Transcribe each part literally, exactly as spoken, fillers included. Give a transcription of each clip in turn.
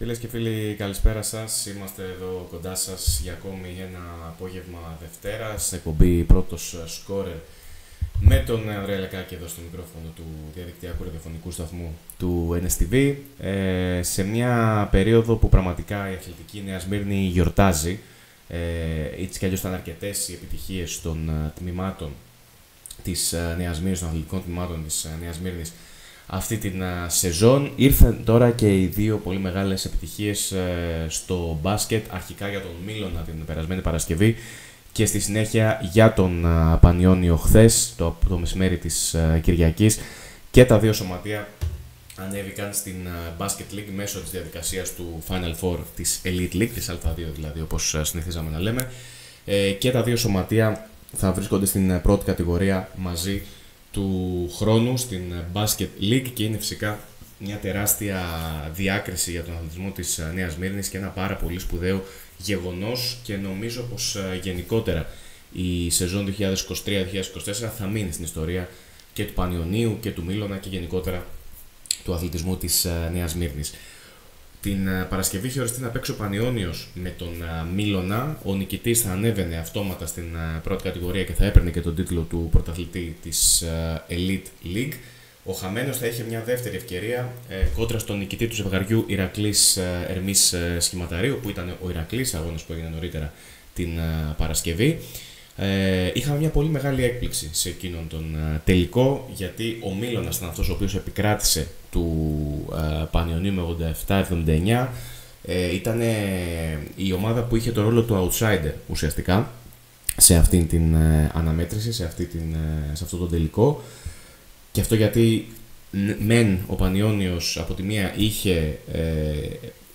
Φίλες και φίλοι, καλησπέρα σας. Είμαστε εδώ κοντά σας για ακόμη ένα απόγευμα Δευτέρας. Εκπομπή πρώτος σκόρερ με τον Ανδρέα Λεκάκη εδώ στο μικρόφωνο του διαδικτυακού ραδιοφωνικού σταθμού του Εν Ες Τι Βι. Ε, σε μια περίοδο που πραγματικά η αθλητική Νέα Σμύρνη γιορτάζει. Ε, έτσι κι αλλιώς ήταν αρκετές οι επιτυχίες των uh, τμήματων της uh, Νέας Σμύρνης, των αθλητικών τμήματων της uh, Νέας Σμύρνης αυτή την uh, σεζόν. Ήρθαν τώρα και οι δύο πολύ μεγάλες επιτυχίες uh, στο μπάσκετ, αρχικά για τον Μίλωνα την περασμένη Παρασκευή και στη συνέχεια για τον uh, Πανιόνιο χθες, το, το μεσημέρι της uh, Κυριακής, και τα δύο σωματεία ανέβηκαν στην uh, Basket League μέσω της διαδικασίας του Final Four της Elite League, της Α δύο δηλαδή, όπως uh, συνηθίζαμε να λέμε, ε, και τα δύο σωματεία θα βρίσκονται στην uh, πρώτη κατηγορία μαζί του χρόνου στην uh, Basket League, και είναι φυσικά μια τεράστια διάκριση για τον αθλητισμό της uh, Νέας Σμύρνης και ένα πάρα πολύ σπουδαίο γεγονός, και νομίζω πως uh, γενικότερα η σεζόν δύο χιλιάδες είκοσι τρία δύο χιλιάδες είκοσι τέσσερα θα μείνει στην ιστορία και του Πανιωνίου και του Μίλωνα και γενικότερα του αθλητισμού της uh, Νέας Σμύρνης. Την uh, Παρασκευή είχε οριστεί να παίξει ο Πανιώνιος με τον uh, Μίλωνα. Ο νικητής θα ανέβαινε αυτόματα στην uh, πρώτη κατηγορία και θα έπαιρνε και τον τίτλο του πρωταθλητή της uh, Elite League. Ο χαμένος θα είχε μια δεύτερη ευκαιρία ε, κόντρα στον νικητή του ζευγαριού Ηρακλής ε, Ερμής ε, Σχηματαρίου, που ήταν ο Ηρακλής, αγώνας που έγινε νωρίτερα την ε, Παρασκευή. Ε, είχαμε μια πολύ μεγάλη έκπληξη σε εκείνον τον ε, τελικό, γιατί ο Μίλωνας ήταν αυτός ο οποίος επικράτησε του ε, Πανιωνίου με ογδόντα επτά εβδομήντα εννιά. Ε, ήταν ε, η ομάδα που είχε το ρόλο του outsider ουσιαστικά σε αυτήν την ε, αναμέτρηση, σε, αυτή την, ε, σε αυτό το τελικό. Και αυτό γιατί μεν ο Πανιώνιος από τη μία είχε ε,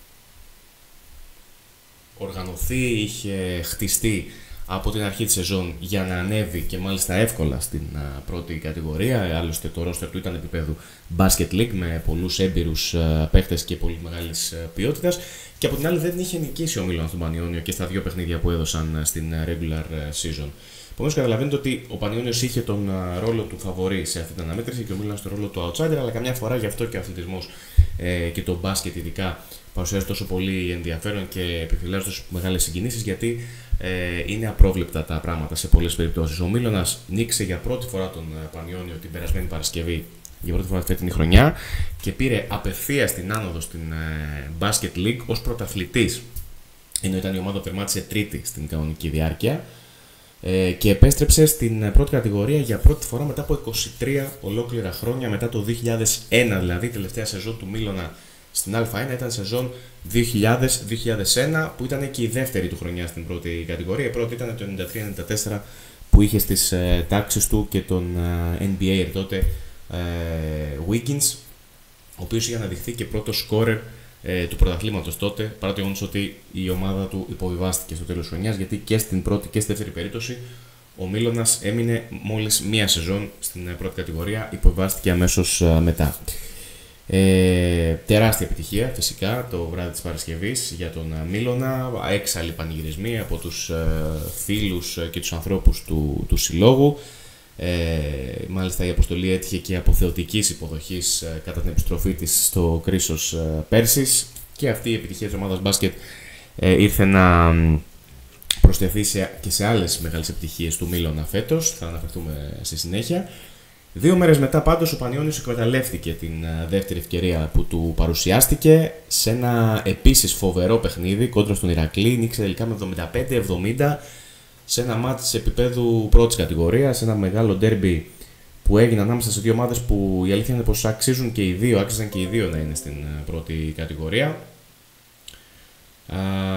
οργανωθεί, είχε χτιστεί από την αρχή της σεζόν για να ανέβει και μάλιστα εύκολα στην α, πρώτη κατηγορία. Άλλωστε το ρόστερ του ήταν επίπεδου Basket League με πολλούς έμπειρους α, παίχτες και πολύ μεγάλης α, ποιότητας. Και από την άλλη δεν είχε νικήσει ο Μίλωνας τον Πανιώνιο και στα δύο παιχνίδια που έδωσαν α, στην regular season. Επομένως, καταλαβαίνετε ότι ο Πανιώνιος είχε τον uh, ρόλο του φαβορί σε αυτή την αναμέτρηση και ο Μίλωνας τον ρόλο του outsider, αλλά καμιά φορά γι' αυτό και ο αθλητισμός ε, και το μπάσκετ ειδικά παρουσιάζει τόσο πολύ ενδιαφέρον και επιφυλάσσει τόσο μεγάλες συγκινήσεις, γιατί ε, είναι απρόβλεπτα τα πράγματα σε πολλές περιπτώσεις. Ο Μίλωνας νίκησε για πρώτη φορά τον uh, Πανιώνιο την περασμένη Παρασκευή, για πρώτη φορά αυτή την χρονιά, και πήρε απευθείας την άνοδο στην uh, Basket League ως πρωταθλητής, ενώ ήταν η ομάδα που τερμάτισε τρίτη στην κανονική διάρκεια. Και επέστρεψε στην πρώτη κατηγορία για πρώτη φορά μετά από είκοσι τρία ολόκληρα χρόνια, μετά το δύο χιλιάδες ένα, δηλαδή η τελευταία σεζόν του Μίλωνα στην Α ένα ήταν σεζόν δύο χιλιάδες με δύο χιλιάδες ένα, που ήταν και η δεύτερη του χρονιά στην πρώτη κατηγορία. Η πρώτη ήταν το ενενήντα τρία ενενήντα τέσσερα, που είχε στις ε, τάξεις του και τον ε, N B A τότε ε, Wiggins, ο οποίος είχε αναδειχθεί και πρώτο σκόρερ Ε, του πρωταθλήματος τότε, παρά το γεγονός ότι η ομάδα του υποβιβάστηκε στο τέλος της χρονιάς, γιατί και στην πρώτη και στη δεύτερη περίπτωση ο Μίλωνας έμεινε μόλις μία σεζόν στην ε, πρώτη κατηγορία, υποβιβάστηκε αμέσως ε, μετά. Ε, τεράστια επιτυχία φυσικά το βράδυ της Παρασκευής για τον ε, Μίλωνα, έξαλλοι πανηγυρισμοί από τους ε, φίλους ε, και τους ανθρώπους του, του συλλόγου. Ε, μάλιστα η αποστολή έτυχε και αποθεωτικής υποδοχής ε, κατά την επιστροφή της στο Κρίσος ε, πέρσις, και αυτή η επιτυχία της ομάδας μπάσκετ ε, ήρθε να προσθεθεί σε, και σε άλλες μεγάλες επιτυχίες του Μίλωνα φέτος, θα αναφερθούμε στη συνέχεια. Δύο μέρες μετά πάντως ο Πανιώνιος εκμεταλλεύτηκε την ε, δεύτερη ευκαιρία που του παρουσιάστηκε σε ένα επίσης φοβερό παιχνίδι κόντρα στον Ηρακλή. Νίκησε τελικά με εβδομήντα πέντε εβδομήντα σε ένα μάτς σε επίπεδου πρώτης κατηγορίας, ένα μεγάλο ντέρμπι που έγινε ανάμεσα σε δύο ομάδες που η αλήθεια είναι πως αξίζουν και οι δύο, άξιζαν και οι δύο να είναι στην πρώτη κατηγορία. Α,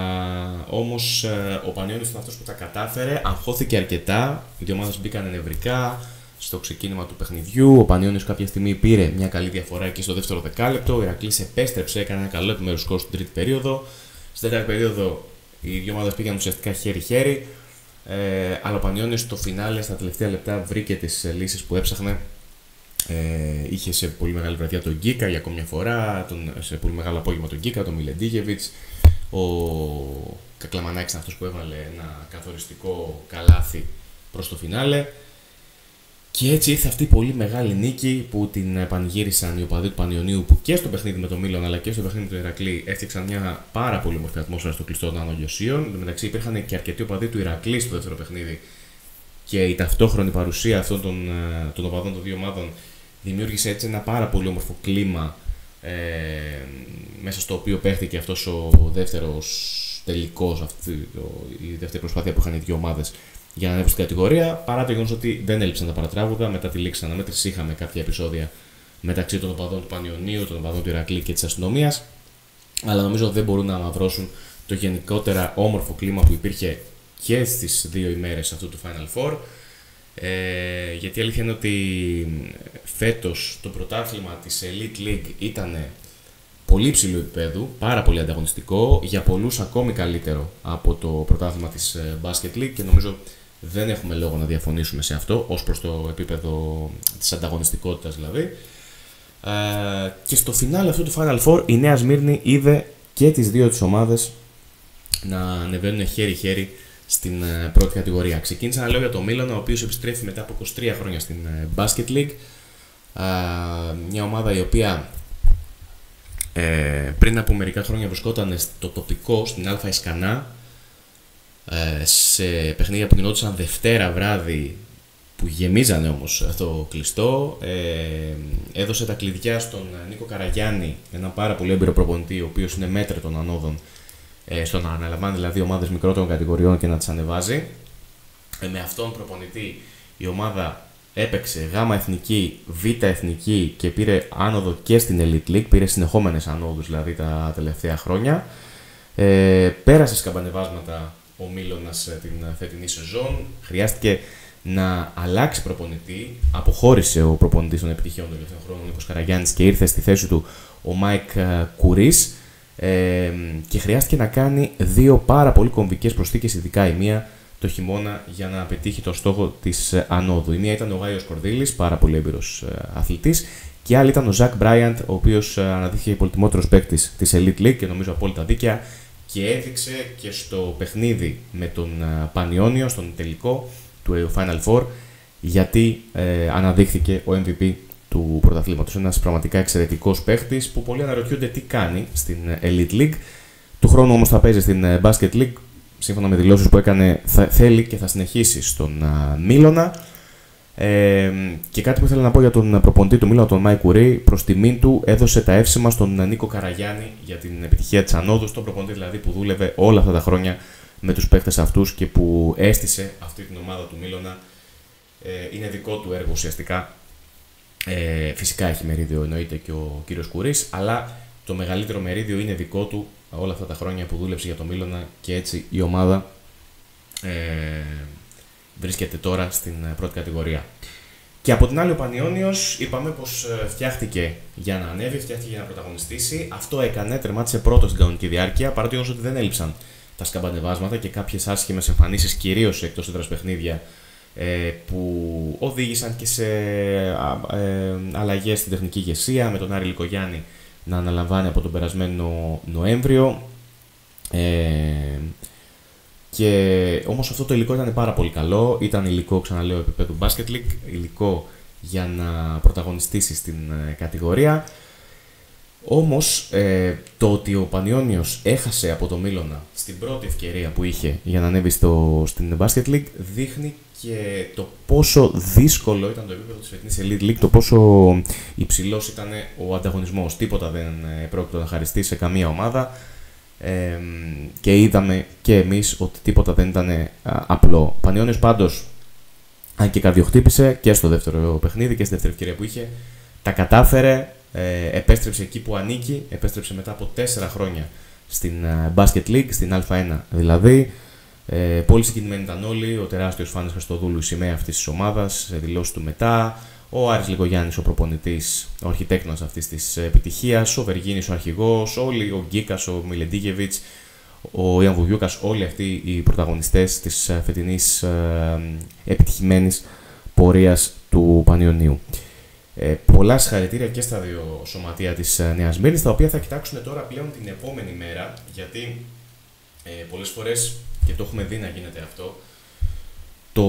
όμως ο Πανιώνιος ήταν αυτός που τα κατάφερε, αγχώθηκε αρκετά, οι δύο ομάδες μπήκαν νευρικά στο ξεκίνημα του παιχνιδιού. Ο Πανιώνιος κάποια στιγμή πήρε μια καλή διαφορά εκεί στο δεύτερο δεκάλεπτο, ο Ηρακλής επέστρεψε, έκανε ένα καλό επιμέρους σκορ στην τρίτη περίοδο. Στην τέταρτη περίοδο οι δύο ομάδες πήγαν ουσιαστικά χέρι-χέρι. Ε, αλλά ο Πανιώνιος στο φινάλε, στα τελευταία λεπτά, βρήκε τις λύσεις που έψαχνε. Ε, είχε σε πολύ μεγάλη βραδιά τον Γκίκα για ακόμη μια φορά, τον, σε πολύ μεγάλο απόγευμα τον Γκίκα, τον Μιλεντίγεβιτς. Ο Κακλαμανάκης ήταν αυτός που έβαλε ένα καθοριστικό καλάθι προς το φινάλε. Και έτσι ήρθε αυτή η πολύ μεγάλη νίκη που την πανηγύρισαν οι οπαδοί του Πανιωνίου, που και στο παιχνίδι με τον Μίλον αλλά και στο παιχνίδι με τον Ηρακλή έφτιαξαν μια πάρα πολύ όμορφη ατμόσφαιρα στο κλειστό των Άνω Λιωσίων. Εν τω μεταξύ υπήρχαν και αρκετοί οπαδοί του Ηρακλή στο δεύτερο παιχνίδι και η ταυτόχρονη παρουσία αυτών των, των οπαδών των δύο ομάδων δημιούργησε έτσι ένα πάρα πολύ όμορφο κλίμα ε, μέσα στο οποίο παίχτηκε αυτός ο δεύτερος τελικός, αυτή, η δεύτερη προσπάθεια που είχαν οι δύο ομάδες για να ανέβουν στην κατηγορία, παρά το γεγονός ότι δεν έλειψαν τα παρατράγουδα. Μετά τη λήξη αναμέτρηση είχαμε κάποια επεισόδια μεταξύ των οπαδών του Πανιωνίου, των οπαδών του Ηρακλή και της αστυνομίας, αλλά νομίζω δεν μπορούν να αμαυρώσουν το γενικότερα όμορφο κλίμα που υπήρχε και στις δύο ημέρες αυτού του Final Four. Ε, γιατί η αλήθεια είναι ότι φέτος το πρωτάθλημα της Elite League ήταν πολύ υψηλού επίπεδου, πάρα πολύ ανταγωνιστικό, για πολλούς ακόμη καλύτερο από το πρωτάθλημα της Basket League και νομίζω δεν έχουμε λόγο να διαφωνήσουμε σε αυτό, ως προς το επίπεδο της ανταγωνιστικότητας δηλαδή. Ε, και στο φινάλε αυτού του Final Four η Νέα Σμύρνη είδε και τις δύο τις ομάδες να ανεβαίνουν χέρι-χέρι στην πρώτη κατηγορία. Ξεκίνησα να λέω για το Μίλαν, ο οποίος επιστρέφει μετά από είκοσι τρία χρόνια στην Basket League. Ε, μια ομάδα η οποία Ε, πριν από μερικά χρόνια βρισκόταν στο τοπικό, στην Α Ισκανά, ε, σε παιχνίδια που γινόντουσαν Δευτέρα βράδυ, που γεμίζανε όμως το κλειστό. Ε, έδωσε τα κλειδιά στον Νίκο Καραγιάννη, ένα πάρα πολύ έμπειρο προπονητή, ο οποίος είναι μέτρη των ανόδων, ε, στο να αναλαμβάνει δηλαδή ομάδες μικρότερων κατηγοριών και να τις ανεβάζει. Ε, με αυτόν προπονητή η ομάδα έπαιξε γάμα εθνική, β εθνική και πήρε άνοδο και στην Elite League, πήρε συνεχόμενες ανόδους δηλαδή τα τελευταία χρόνια. Ε, πέρασε σκαμπανεβάσματα ο Μίλωνας την φετινή σεζόν, χρειάστηκε να αλλάξει προπονητή, αποχώρησε ο προπονητής των επιτυχιών των τελευταίων χρόνων, ο Νίκος Καραγιάννης, και ήρθε στη θέση του ο Μάικ Κουρής, ε, και χρειάστηκε να κάνει δύο πάρα πολύ κομβικές προσθήκες, ειδικά η μία το χειμώνα, για να πετύχει το στόχο της ανόδου. Η μία ήταν ο Γάιος Κορδίλης, πάρα πολύ έμπειρος αθλητής, και η άλλη ήταν ο Ζακ Μπράιαντ, ο οποίος αναδείχθηκε πολυτιμότερος παίκτης της Elite League και νομίζω απόλυτα δίκαια, και έδειξε και στο παιχνίδι με τον Πανιόνιο, στον τελικό του Final Four, γιατί ε, αναδείχθηκε ο εμ βι πι του πρωταθλήματος. Ένας πραγματικά εξαιρετικός παίκτης που πολλοί αναρωτιούνται τι κάνει στην Elite League. Του χρόνου όμως θα παίζει στην Basket League. Σύμφωνα με δηλώσεις που έκανε, θα, θέλει και θα συνεχίσει στον uh, Μίλωνα. Ε, και κάτι που ήθελα να πω για τον προπονητή του Μίλωνα, τον Μάικ Κουρί, προς τιμήν του έδωσε τα εύσημα στον Νίκο Καραγιάννη για την επιτυχία της ανόδου, τον προπονητή δηλαδή που δούλευε όλα αυτά τα χρόνια με τους παίκτες αυτούς και που έστησε αυτή την ομάδα του Μίλωνα. Ε, είναι δικό του έργο ουσιαστικά. Ε, φυσικά έχει μερίδιο, εννοείται, και ο κύριος Κουρής, αλλά το μεγαλύτερο μερίδιο είναι δικό του όλα αυτά τα χρόνια που δούλεψε για το Μίλωνα, και έτσι η ομάδα ε, βρίσκεται τώρα στην πρώτη κατηγορία. Και από την άλλη ο Πανιώνιος, είπαμε πως φτιάχτηκε για να ανέβει, φτιάχτηκε για να πρωταγωνιστήσει. Αυτό έκανε, τερμάτισε πρώτο στην κανονική διάρκεια, παρά το γεγονός ότι δεν έλειψαν τα σκαμπανεβάσματα και κάποιες άσχημες εμφανίσεις, κυρίως σε εκτός έδρας παιχνίδια, ε, που οδήγησαν και σε ε, αλλαγές στην τεχνική ηγεσία, με τον Άρη Λικογιάννη να αναλαμβάνει από τον περασμένο Νοέμβριο. Ε, και όμως αυτό το υλικό ήταν πάρα πολύ καλό. Ήταν υλικό, ξαναλέω, επίπεδου Basket League, υλικό για να πρωταγωνιστήσει στην ε, κατηγορία. Όμως ε, το ότι ο Πανιώνιος έχασε από το Μίλωνα στην πρώτη ευκαιρία που είχε για να ανέβει στο, στην Basket League δείχνει και το πόσο δύσκολο ήταν το επίπεδο της φετινής Elite League, το πόσο υψηλός ήταν ο ανταγωνισμός. Τίποτα δεν πρόκειται να χαριστεί σε καμία ομάδα, ε, και είδαμε και εμείς ότι τίποτα δεν ήταν α, απλό. Ο Πανιώνιος πάντως, αν και καρδιοχτύπησε και στο δεύτερο παιχνίδι και στη δεύτερη ευκαιρία που είχε, τα κατάφερε, ε, επέστρεψε εκεί που ανήκει, επέστρεψε μετά από τέσσερα χρόνια στην uh, Basket League, στην Α1 δηλαδή. Ε, πολύ συγκινημένοι ήταν όλοι, ο τεράστιος Φάνης Χριστοδούλου, η σημαία αυτής της ομάδας, σε δηλώσεις του μετά, ο Άρης Λικογιάννης, ο προπονητής, ο αρχιτέκτονας αυτής της επιτυχίας, ο Βεργίνης, ο αρχηγός, όλοι, ο Γκίκας, ο Μιλεντίγεβιτς, ο Ιαν Βουγιούκας, όλοι αυτοί οι πρωταγωνιστές της φετινής ε, επιτυχημένης πορείας του Πανιωνίου. Ε, πολλά συγχαρητήρια και στα δύο σωματεία της Νέας Σμύρνης, τα οποία θα κοιτάξουν τώρα πλέον την επόμενη μέρα, γιατί ε, πολλές φορές, και το έχουμε δει να γίνεται αυτό, το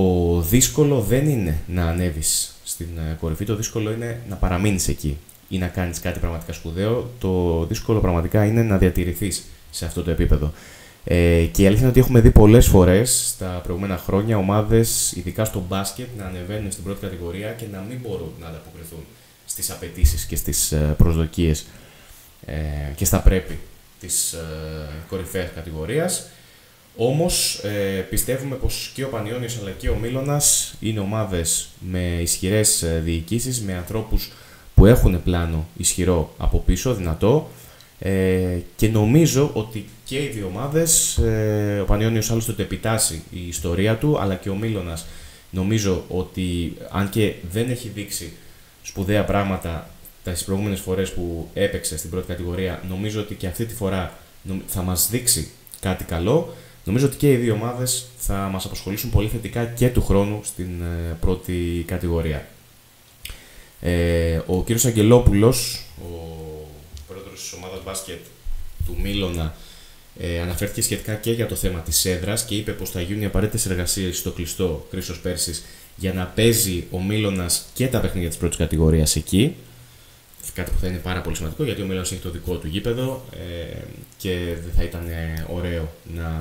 δύσκολο δεν είναι να ανέβεις στην κορυφή, το δύσκολο είναι να παραμείνεις εκεί ή να κάνεις κάτι πραγματικά σπουδαίο. Το δύσκολο πραγματικά είναι να διατηρηθείς σε αυτό το επίπεδο. Ε, και η αλήθεια είναι ότι έχουμε δει πολλές φορές στα προηγούμενα χρόνια ομάδες, ειδικά στο μπάσκετ, να ανεβαίνουν στην πρώτη κατηγορία και να μην μπορούν να ανταποκριθούν στις απαιτήσεις και στις προσδοκίες ε, και στα πρέπει της ε, κορυφαίας κατηγορίας. Όμως ε, πιστεύουμε πως και ο Πανιώνιος αλλά και ο Μήλωνας είναι ομάδες με ισχυρές διοικήσεις, με ανθρώπους που έχουν πλάνο ισχυρό από πίσω, δυνατό, ε, και νομίζω ότι και οι δύο ομάδες, ε, ο Πανιώνιος άλλωστε το επιτάσσει η ιστορία του, αλλά και ο Μήλωνας νομίζω ότι αν και δεν έχει δείξει σπουδαία πράγματα τις προηγούμενες φορές που έπαιξε στην πρώτη κατηγορία, νομίζω ότι και αυτή τη φορά θα μας δείξει κάτι καλό. Νομίζω ότι και οι δύο ομάδες θα μας απασχολήσουν πολύ θετικά και του χρόνου στην ε, πρώτη κατηγορία. Ε, ο κύριος Αγγελόπουλος, ο πρόεδρος της ομάδας μπάσκετ του Μήλωνα, ε, αναφέρθηκε σχετικά και για το θέμα της έδρας και είπε πως θα γίνουν οι απαραίτητες εργασίες στο κλειστό Χρήστος Πέρσης για να παίζει ο Μήλωνας και τα παιχνίδια της πρώτης κατηγορίας εκεί. Κάτι που θα είναι πάρα πολύ σημαντικό, γιατί ο Μήλωνας έχει το δικό του γήπεδο ε, και δεν θα ήταν ε, ωραίο να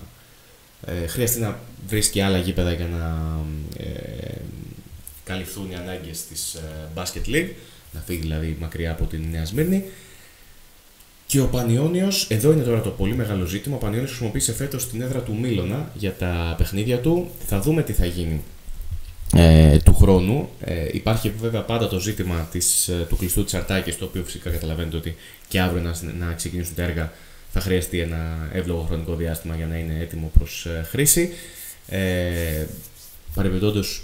ε, χρειαστεί να βρει και άλλα γήπεδα για να ε, καλυφθούν οι ανάγκες της ε, Basket League, να φύγει δηλαδή μακριά από την Νέα Σμύρνη. Και ο Πανιώνιος, εδώ είναι τώρα το πολύ μεγάλο ζήτημα, ο Πανιώνιος χρησιμοποίησε φέτος την έδρα του Μήλωνα για τα παιχνίδια του. Θα δούμε τι θα γίνει Ε, του χρόνου. Ε, υπάρχει βέβαια πάντα το ζήτημα της, ε, του κλειστού της Αρτάκης, το οποίο φυσικά καταλαβαίνετε ότι και αύριο να, να ξεκινήσουν τα έργα θα χρειαστεί ένα εύλογο χρονικό διάστημα για να είναι έτοιμο προς ε, χρήση. Ε, Παρεμπιπτόντως,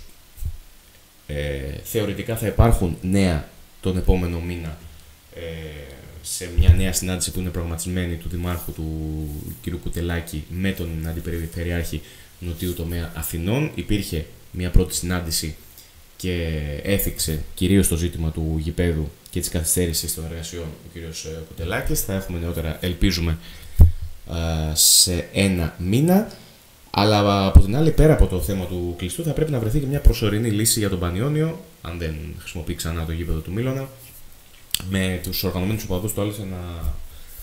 ε, θεωρητικά θα υπάρχουν νέα τον επόμενο μήνα ε, σε μια νέα συνάντηση που είναι προγραμματισμένη του Δημάρχου του κ. Κουτελάκη με τον Αντιπεριφερειάρχη Νοτιού Τομέα Αθηνών. Υπήρχε μια πρώτη συνάντηση και έθιξε κυρίως το ζήτημα του γηπέδου και της καθυστέρησης των εργασιών ο κ. Κουτελάκης. Θα έχουμε νεότερα, ελπίζουμε, σε ένα μήνα. Αλλά από την άλλη, πέρα από το θέμα του κλειστού, θα πρέπει να βρεθεί και μια προσωρινή λύση για τον Πανιώνιο, αν δεν χρησιμοποιεί ξανά το γήπεδο του Μήλωνα, με τους οργανωμένους οπαδούς του άλλωστε να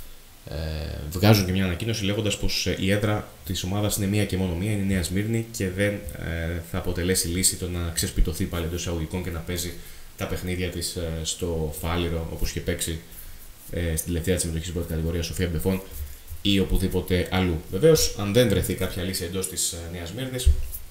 ε, βγάζουν και μια ανακοίνωση λέγοντας πως η έδρα της ομάδας είναι μία και μόνο μία, είναι η Νέα Σμύρνη και δεν ε, θα αποτελέσει λύση το να ξεσπιτωθεί πάλι εντός εισαγωγικών και να παίζει τα παιχνίδια της ε, στο Φάληρο, όπως είχε παίξει ε, στην τελευταία της συμμετοχής στην πρώτη κατηγορία Σοφία Μπεφών ή οπουδήποτε αλλού. Βεβαίως, αν δεν βρεθεί κάποια λύση εντός της ε, Νέας Σμύρνης,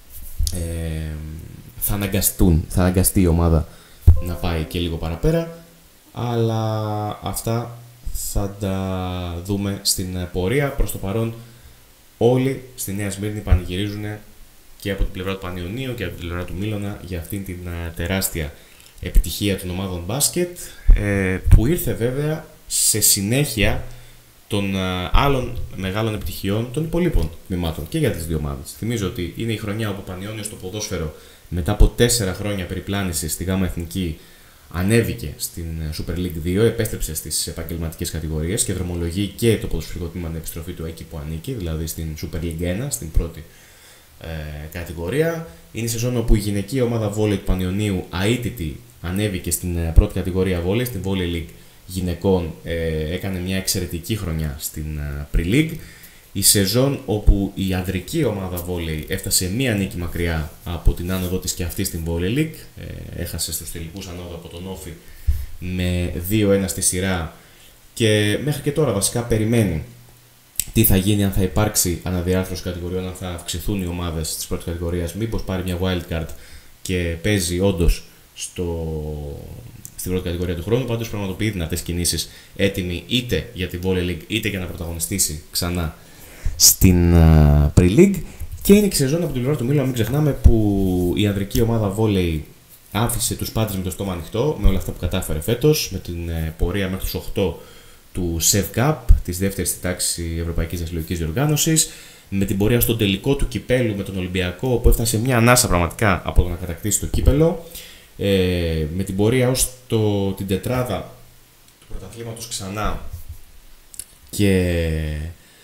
ε, θα, αναγκαστούν, θα αναγκαστεί η ομάδα να πάει και λίγο παραπέρα, αλλά αυτά θα τα δούμε στην πορεία. Προς το παρόν όλοι στη Νέα Σμύρνη πανηγυρίζουν και από την πλευρά του Πανιωνίου και από την πλευρά του Μήλωνα για αυτήν την τεράστια επιτυχία των ομάδων μπάσκετ, που ήρθε βέβαια σε συνέχεια των άλλων μεγάλων επιτυχιών των υπολείπων τμήματων και για τις δύο ομάδες. Θυμίζω ότι είναι η χρονιά όπου ο Πανιώνιος στο ποδόσφαιρο μετά από τέσσερα χρόνια περιπλάνησης στη ΓΑΜΑ Εθνική ανέβηκε στην Super League δύο, επέστρεψε στις επαγγελματικές κατηγορίες και δρομολογεί και το ποδοσφαιρικό τμήμα την επιστροφή του εκεί που ανήκει, δηλαδή στην Super League ένα, στην πρώτη ε, κατηγορία. Είναι η σεζόν όπου η γυναικεία ομάδα βόλεϊ του Πανιωνίου αίτητη ανέβηκε στην πρώτη κατηγορία βόλεϊ, στην Volley League γυναικών, ε, έκανε μια εξαιρετική χρονιά στην ε, Pre-League. Η σεζόν όπου η ανδρική ομάδα βόλεϊ έφτασε μία νίκη μακριά από την άνοδο της και αυτή στην Volley League. Ε, έχασε στους τελικούς ανόδου από τον Όφη με δύο ένα στη σειρά και μέχρι και τώρα βασικά περιμένει τι θα γίνει, αν θα υπάρξει αναδιάρθρωση κατηγοριών, αν θα αυξηθούν οι ομάδες της πρώτης κατηγορίας, μήπως πάρει μια wildcard και παίζει όντως στο... στην πρώτη κατηγορία του χρόνου. Πάντως πραγματοποιεί δυνατές κινήσεις, έτοιμη είτε για την Volley League είτε για να πρωταγωνιστήσει ξανά στην uh, Pre-League. Και είναι και σεζόν από την πλευρά του Μήλωνα, μην ξεχνάμε, που η ανδρική ομάδα Volley άφησε τους πάντες με το στόμα ανοιχτό με όλα αυτά που κατάφερε φέτος, με την uh, πορεία μέχρι τους οκτώ του Σεβ Cup, της δεύτερης στη τάξη Ευρωπαϊκής Αθλητικής Διοργάνωσης, με την πορεία στον τελικό του κυπέλου με τον Ολυμπιακό, που έφτασε μια ανάσα πραγματικά από το να κατακτήσει το κύπελο, ε, με την πορεία ως το, την τετράδα του πρωταθλήματος ξανά και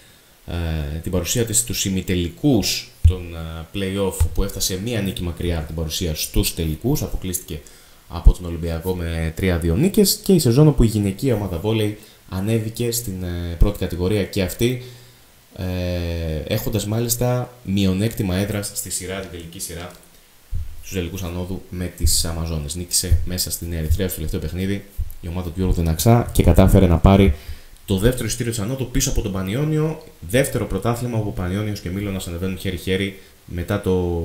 ε, την παρουσία της στους ημιτελικούς των ε, play-off, που έφτασε μία νίκη μακριά από την παρουσία στους τελικούς, αποκλείστηκε από τον Ολυμπιακό με τρία δύο νίκες, και η σεζόν όπου η γυναικεία ομάδα βόλεϊ ανέβηκε στην ε, πρώτη κατηγορία και αυτή, ε, έχοντας μάλιστα μειονέκτημα έδρας στη σειρά, την τελική σειρά στους τελικούς ανόδου με τις Αμαζόνες. Νίκησε μέσα στην Ερυθρέα στο τελευταίο παιχνίδι η ομάδα του Γιώργου Δεναξά και κατάφερε να πάρει το δεύτερο ειστήριο της ανόδου πίσω από τον Πανιόνιο. Δεύτερο πρωτάθλημα όπου Πανιόνιος και Μήλωνας ανεβαίνουν χέρι-χέρι. Μετά το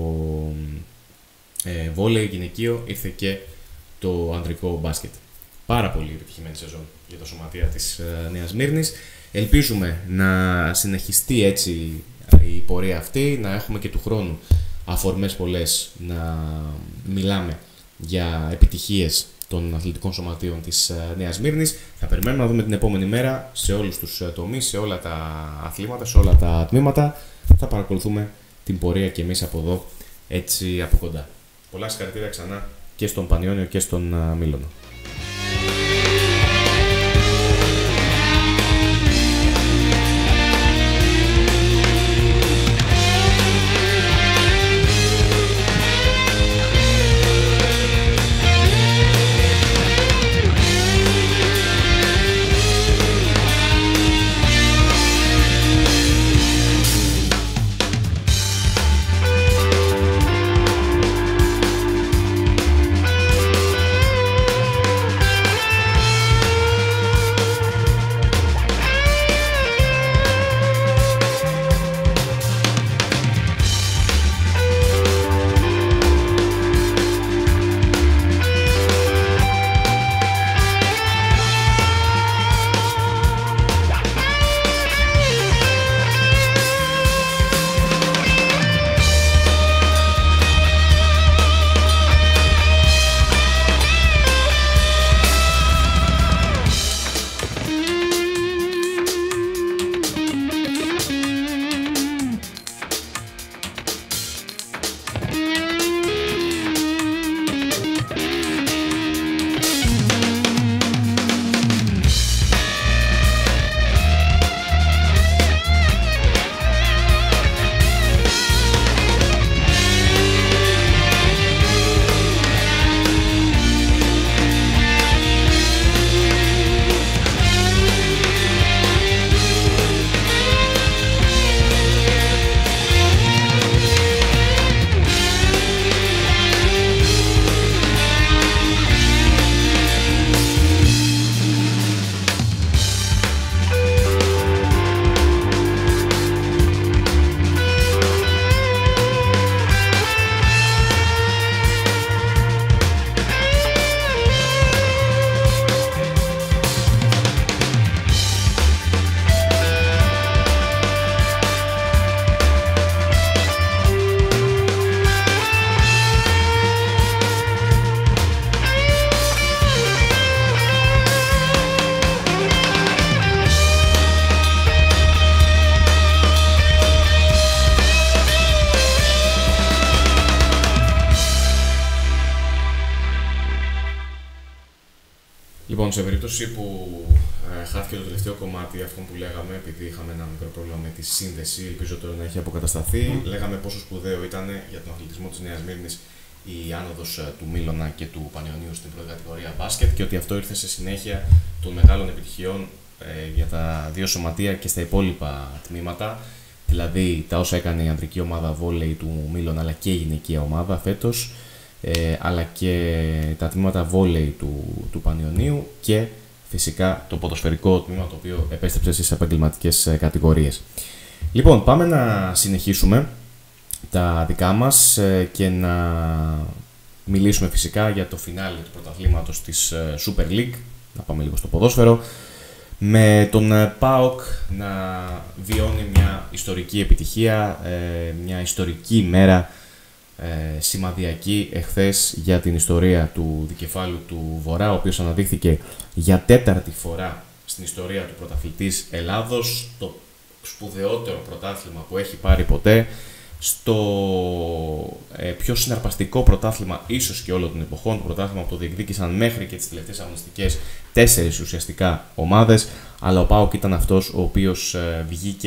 ε, βόλεϊ γυναικείο ήρθε και το ανδρικό μπάσκετ. Πάρα πολύ επιτυχημένη σεζόν για τα σωματεία της ε, Νέας Μύρνης. Ελπίζουμε να συνεχιστεί έτσι η πορεία αυτή, να έχουμε και του χρόνου αφορμές πολλές να μιλάμε για επιτυχίες των αθλητικών σωματείων της Νέας Μύρνης. Θα περιμένουμε να δούμε την επόμενη μέρα σε όλους τους τομείς, σε όλα τα αθλήματα, σε όλα τα τμήματα. Θα παρακολουθούμε την πορεία και εμείς από εδώ, έτσι από κοντά. Πολλά συγχαρητήρια ξανά και στον Πανιόνιο και στον Μήλωνο. Λοιπόν, σε περίπτωση που ε, χάθηκε το τελευταίο κομμάτι αυτό που λέγαμε, επειδή είχαμε ένα μικρό πρόβλημα με τη σύνδεση, ελπίζω τώρα να έχει αποκατασταθεί. Mm. Λέγαμε πόσο σπουδαίο ήταν για τον αθλητισμό της Νέας Μύρνης η άνοδος ε, του Μήλωνα και του Πανιωνίου στην πρώτη κατηγορία μπάσκετ, και ότι αυτό ήρθε σε συνέχεια των μεγάλων επιτυχιών ε, για τα δύο σωματεία και στα υπόλοιπα τμήματα. Δηλαδή τα όσα έκανε η ανδρική ομάδα βόλεϊ του Μήλωνα, αλλά και η γυναικεία ομάδα φέτος. Ε, αλλά και τα τμήματα βόλεϊ του, του Πανιωνίου, και φυσικά το ποδοσφαιρικό τμήμα, το οποίο επέστρεψε στις επαγγελματικές κατηγορίες. Λοιπόν, πάμε να συνεχίσουμε τα δικά μας ε, και να μιλήσουμε φυσικά για το φινάλε του πρωταθλήματος της ε, Super League. Να πάμε λίγο στο ποδόσφαιρο, με τον ε, ΠΑΟΚ να βιώνει μια ιστορική επιτυχία, ε, μια ιστορική μέρα, Ε, σημαδιακή εχθές για την ιστορία του δικεφάλου του Βορρά, ο οποίος αναδείχθηκε για τέταρτη φορά στην ιστορία του πρωταθλητής Ελλάδος, το σπουδαιότερο πρωτάθλημα που έχει πάρει ποτέ, στο ε, πιο συναρπαστικό πρωτάθλημα ίσως και όλων των εποχών, το πρωτάθλημα που το διεκδίκησαν μέχρι και τις τελευταίες αγωνιστικές τέσσερις ουσιαστικά ομάδες, αλλά ο ΠΑΟΚ ήταν αυτός ο οποίος ε, βγήκε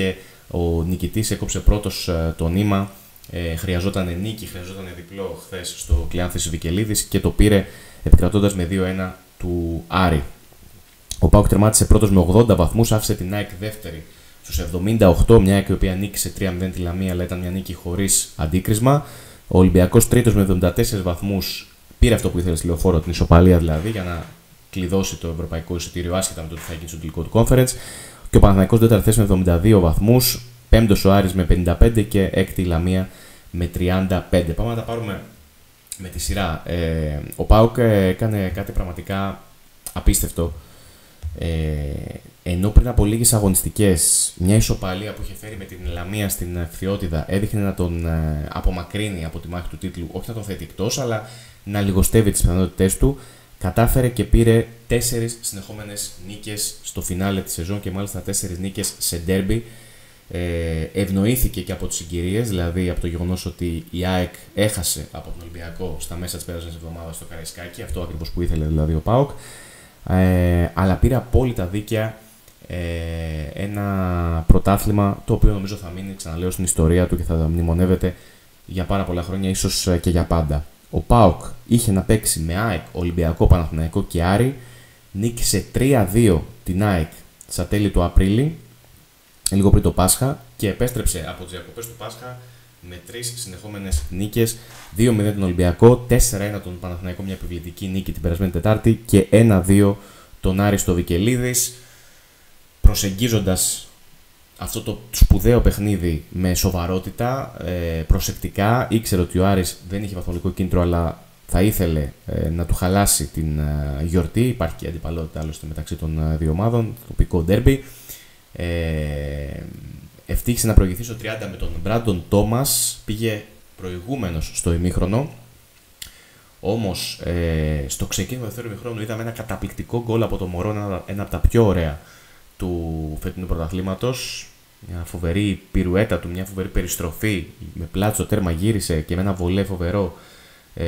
Ο νικητής έκοψε πρώτος ε, το νήμα. Ε, χρειαζόταν νίκη, χρειαζόταν διπλό χθες στο Κλεάνθης Βικελίδης και το πήρε επικρατώντας με δύο ένα του Άρη. Ο ΠΑΟΚ τερμάτισε πρώτος με ογδόντα βαθμούς, άφησε την ΑΕΚ δεύτερη στους εβδομήντα οκτώ, μια ΑΕΚ η οποία νίκησε τρία μηδέν τη Λαμία, αλλά ήταν μια νίκη χωρίς αντίκρισμα. Ο Ολυμπιακός τρίτος με εβδομήντα τέσσερις βαθμούς, πήρε αυτό που ήθελε στη Λεωφόρο, την ισοπαλία δηλαδή, για να κλειδώσει το ευρωπαϊκό εισιτήριο άσχετα με το ότι θα γίνει στο τελικό του conference. Και ο Παναθηναϊκός τέταρτη θέση με εβδομήντα δύο βαθμούς, πέμπτος ο Άρης με πενήντα πέντε και έκτη η Λαμία με τριάντα πέντε. Πάμε να τα πάρουμε με τη σειρά. Ε, ο ΠΑΟΚ έκανε κάτι πραγματικά απίστευτο. Ε, ενώ πριν από λίγες αγωνιστικές, μια ισοπαλία που είχε φέρει με την Λαμία στην Φθιώτιδα έδειχνε να τον ε, απομακρύνει από τη μάχη του τίτλου, όχι να τον θέτει εκτός, αλλά να λιγοστεύει τις πιθανότητές του, κατάφερε και πήρε τέσσερις συνεχόμενες νίκες στο φινάλε της σεζόν και μάλιστα τέσσερις νίκες σε ντέρμπι. Ε, ευνοήθηκε και από τις συγκυρίες, δηλαδή από το γεγονός ότι η ΑΕΚ έχασε από τον Ολυμπιακό στα μέσα της πέρασης εβδομάδας στο Καραϊσκάκι, αυτό ακριβώς που ήθελε δηλαδή ο ΠΑΟΚ. Ε, αλλά πήρε απόλυτα δίκαια ε, ένα πρωτάθλημα το οποίο νομίζω θα μείνει, ξαναλέω, στην ιστορία του και θα μνημονεύεται για πάρα πολλά χρόνια, ίσως και για πάντα. Ο ΠΑΟΚ είχε να παίξει με ΑΕΚ, Ολυμπιακό, Παναθηναϊκό και Άρη, νίκησε τρία δύο την ΑΕΚ στα τέλη του Απρίλη, λίγο πριν το Πάσχα, και επέστρεψε από τις διακοπές του Πάσχα με τρεις συνεχόμενες νίκες. δύο μηδέν τον Ολυμπιακό, τέσσερα ένα τον Παναθηναϊκό, μια επιβλητική νίκη την περασμένη Τετάρτη, και ένα δύο τον Άρη στο Βικελίδης, προσεγγίζοντας αυτό το σπουδαίο παιχνίδι με σοβαρότητα, ε, προσεκτικά. Ήξερε ότι ο Άρης δεν είχε βαθμολογικό κίνητρο, αλλά θα ήθελε ε, να του χαλάσει την ε, γιορτή. Υπάρχει και αντιπαλότητα άλλωστε μεταξύ των ε, δύο ομάδων, τοπικό ντέρμπι. Ε, ευτύχησε να προηγηθεί στο τριάντα με τον Μπράντον Τόμας, πήγε προηγούμενος στο ημίχρονο. Όμως ε, στο ξεκίνημα του δεύτερου ημίχρονου είδαμε ένα καταπληκτικό γκολ από το Μωρό, ένα, ένα από τα πιο ωραία του φετινού πρωταθλήματος. Μια φοβερή πυρουέτα του, μια φοβερή περιστροφή, με πλάτσο τέρμα γύρισε και με ένα βολέ φοβερό ε,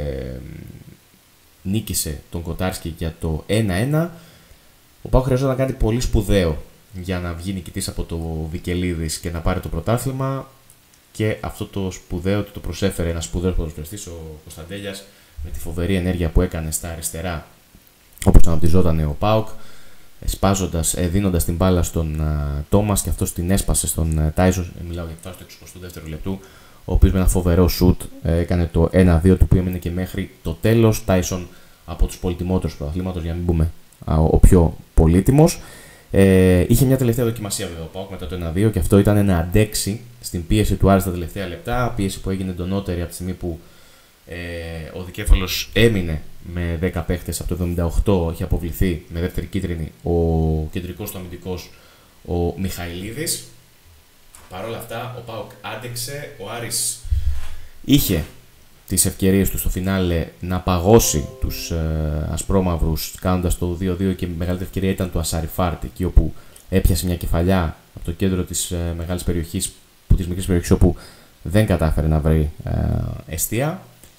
νίκησε τον Κοτάρσκι για το ένα ένα. Ο ΠΑΟΚ χρειαζόταν κάτι πολύ σπουδαίο για να βγει νικητής από το Βικελίδης και να πάρει το πρωτάθλημα, και αυτό το σπουδαίο του το προσέφερε ένας σπουδαίος ποδοσφαιριστής, ο Κωνσταντέλιας, με τη φοβερή ενέργεια που έκανε στα αριστερά όπως αναπτυσσόταν ο ΠΑΟΚ, σπάζοντας, δίνοντας την μπάλα στον uh, Τόμας, και αυτός την έσπασε στον uh, Τάισον. Ε, μιλάω για τη φάση του εξηκοστού δεύτερου λεπτού, ο οποίος με ένα φοβερό σουτ ε, έκανε το ένα δύο, το οποίο έμεινε και μέχρι το τέλος. Τάισον από τους πολυτιμότερους του αθλήματος, για να μην πούμε uh, ο πιο πολύτιμος. Ε, είχε μια τελευταία δοκιμασία βέβαια ο ΠΑΟΚ μετά το ένα δύο, και αυτό ήταν να αντέξει στην πίεση του Άρη στα τελευταία λεπτά. Πίεση που έγινε εντονότερη από τη στιγμή που ε, ο δικέφαλος έμεινε με δέκα παίχτες από το εβδομήντα οκτώ, είχε αποβληθεί με δεύτερη κίτρινη ο κεντρικός του αμυντικός ο Μιχαηλίδης. Παρ' όλα αυτά ο ΠΑΟΚ άντεξε, ο Άρης είχε τις ευκαιρίες του στο φινάλε να παγώσει τους ε, ασπρόμαυρους κάνοντας το δύο δύο, και η μεγαλύτερη ευκαιρία ήταν του Ασαριφάρτη, εκεί όπου έπιασε μια κεφαλιά από το κέντρο της ε, μεγάλης περιοχής, που, της μικρής περιοχής, όπου δεν κατάφερε να βρει ε, εστία.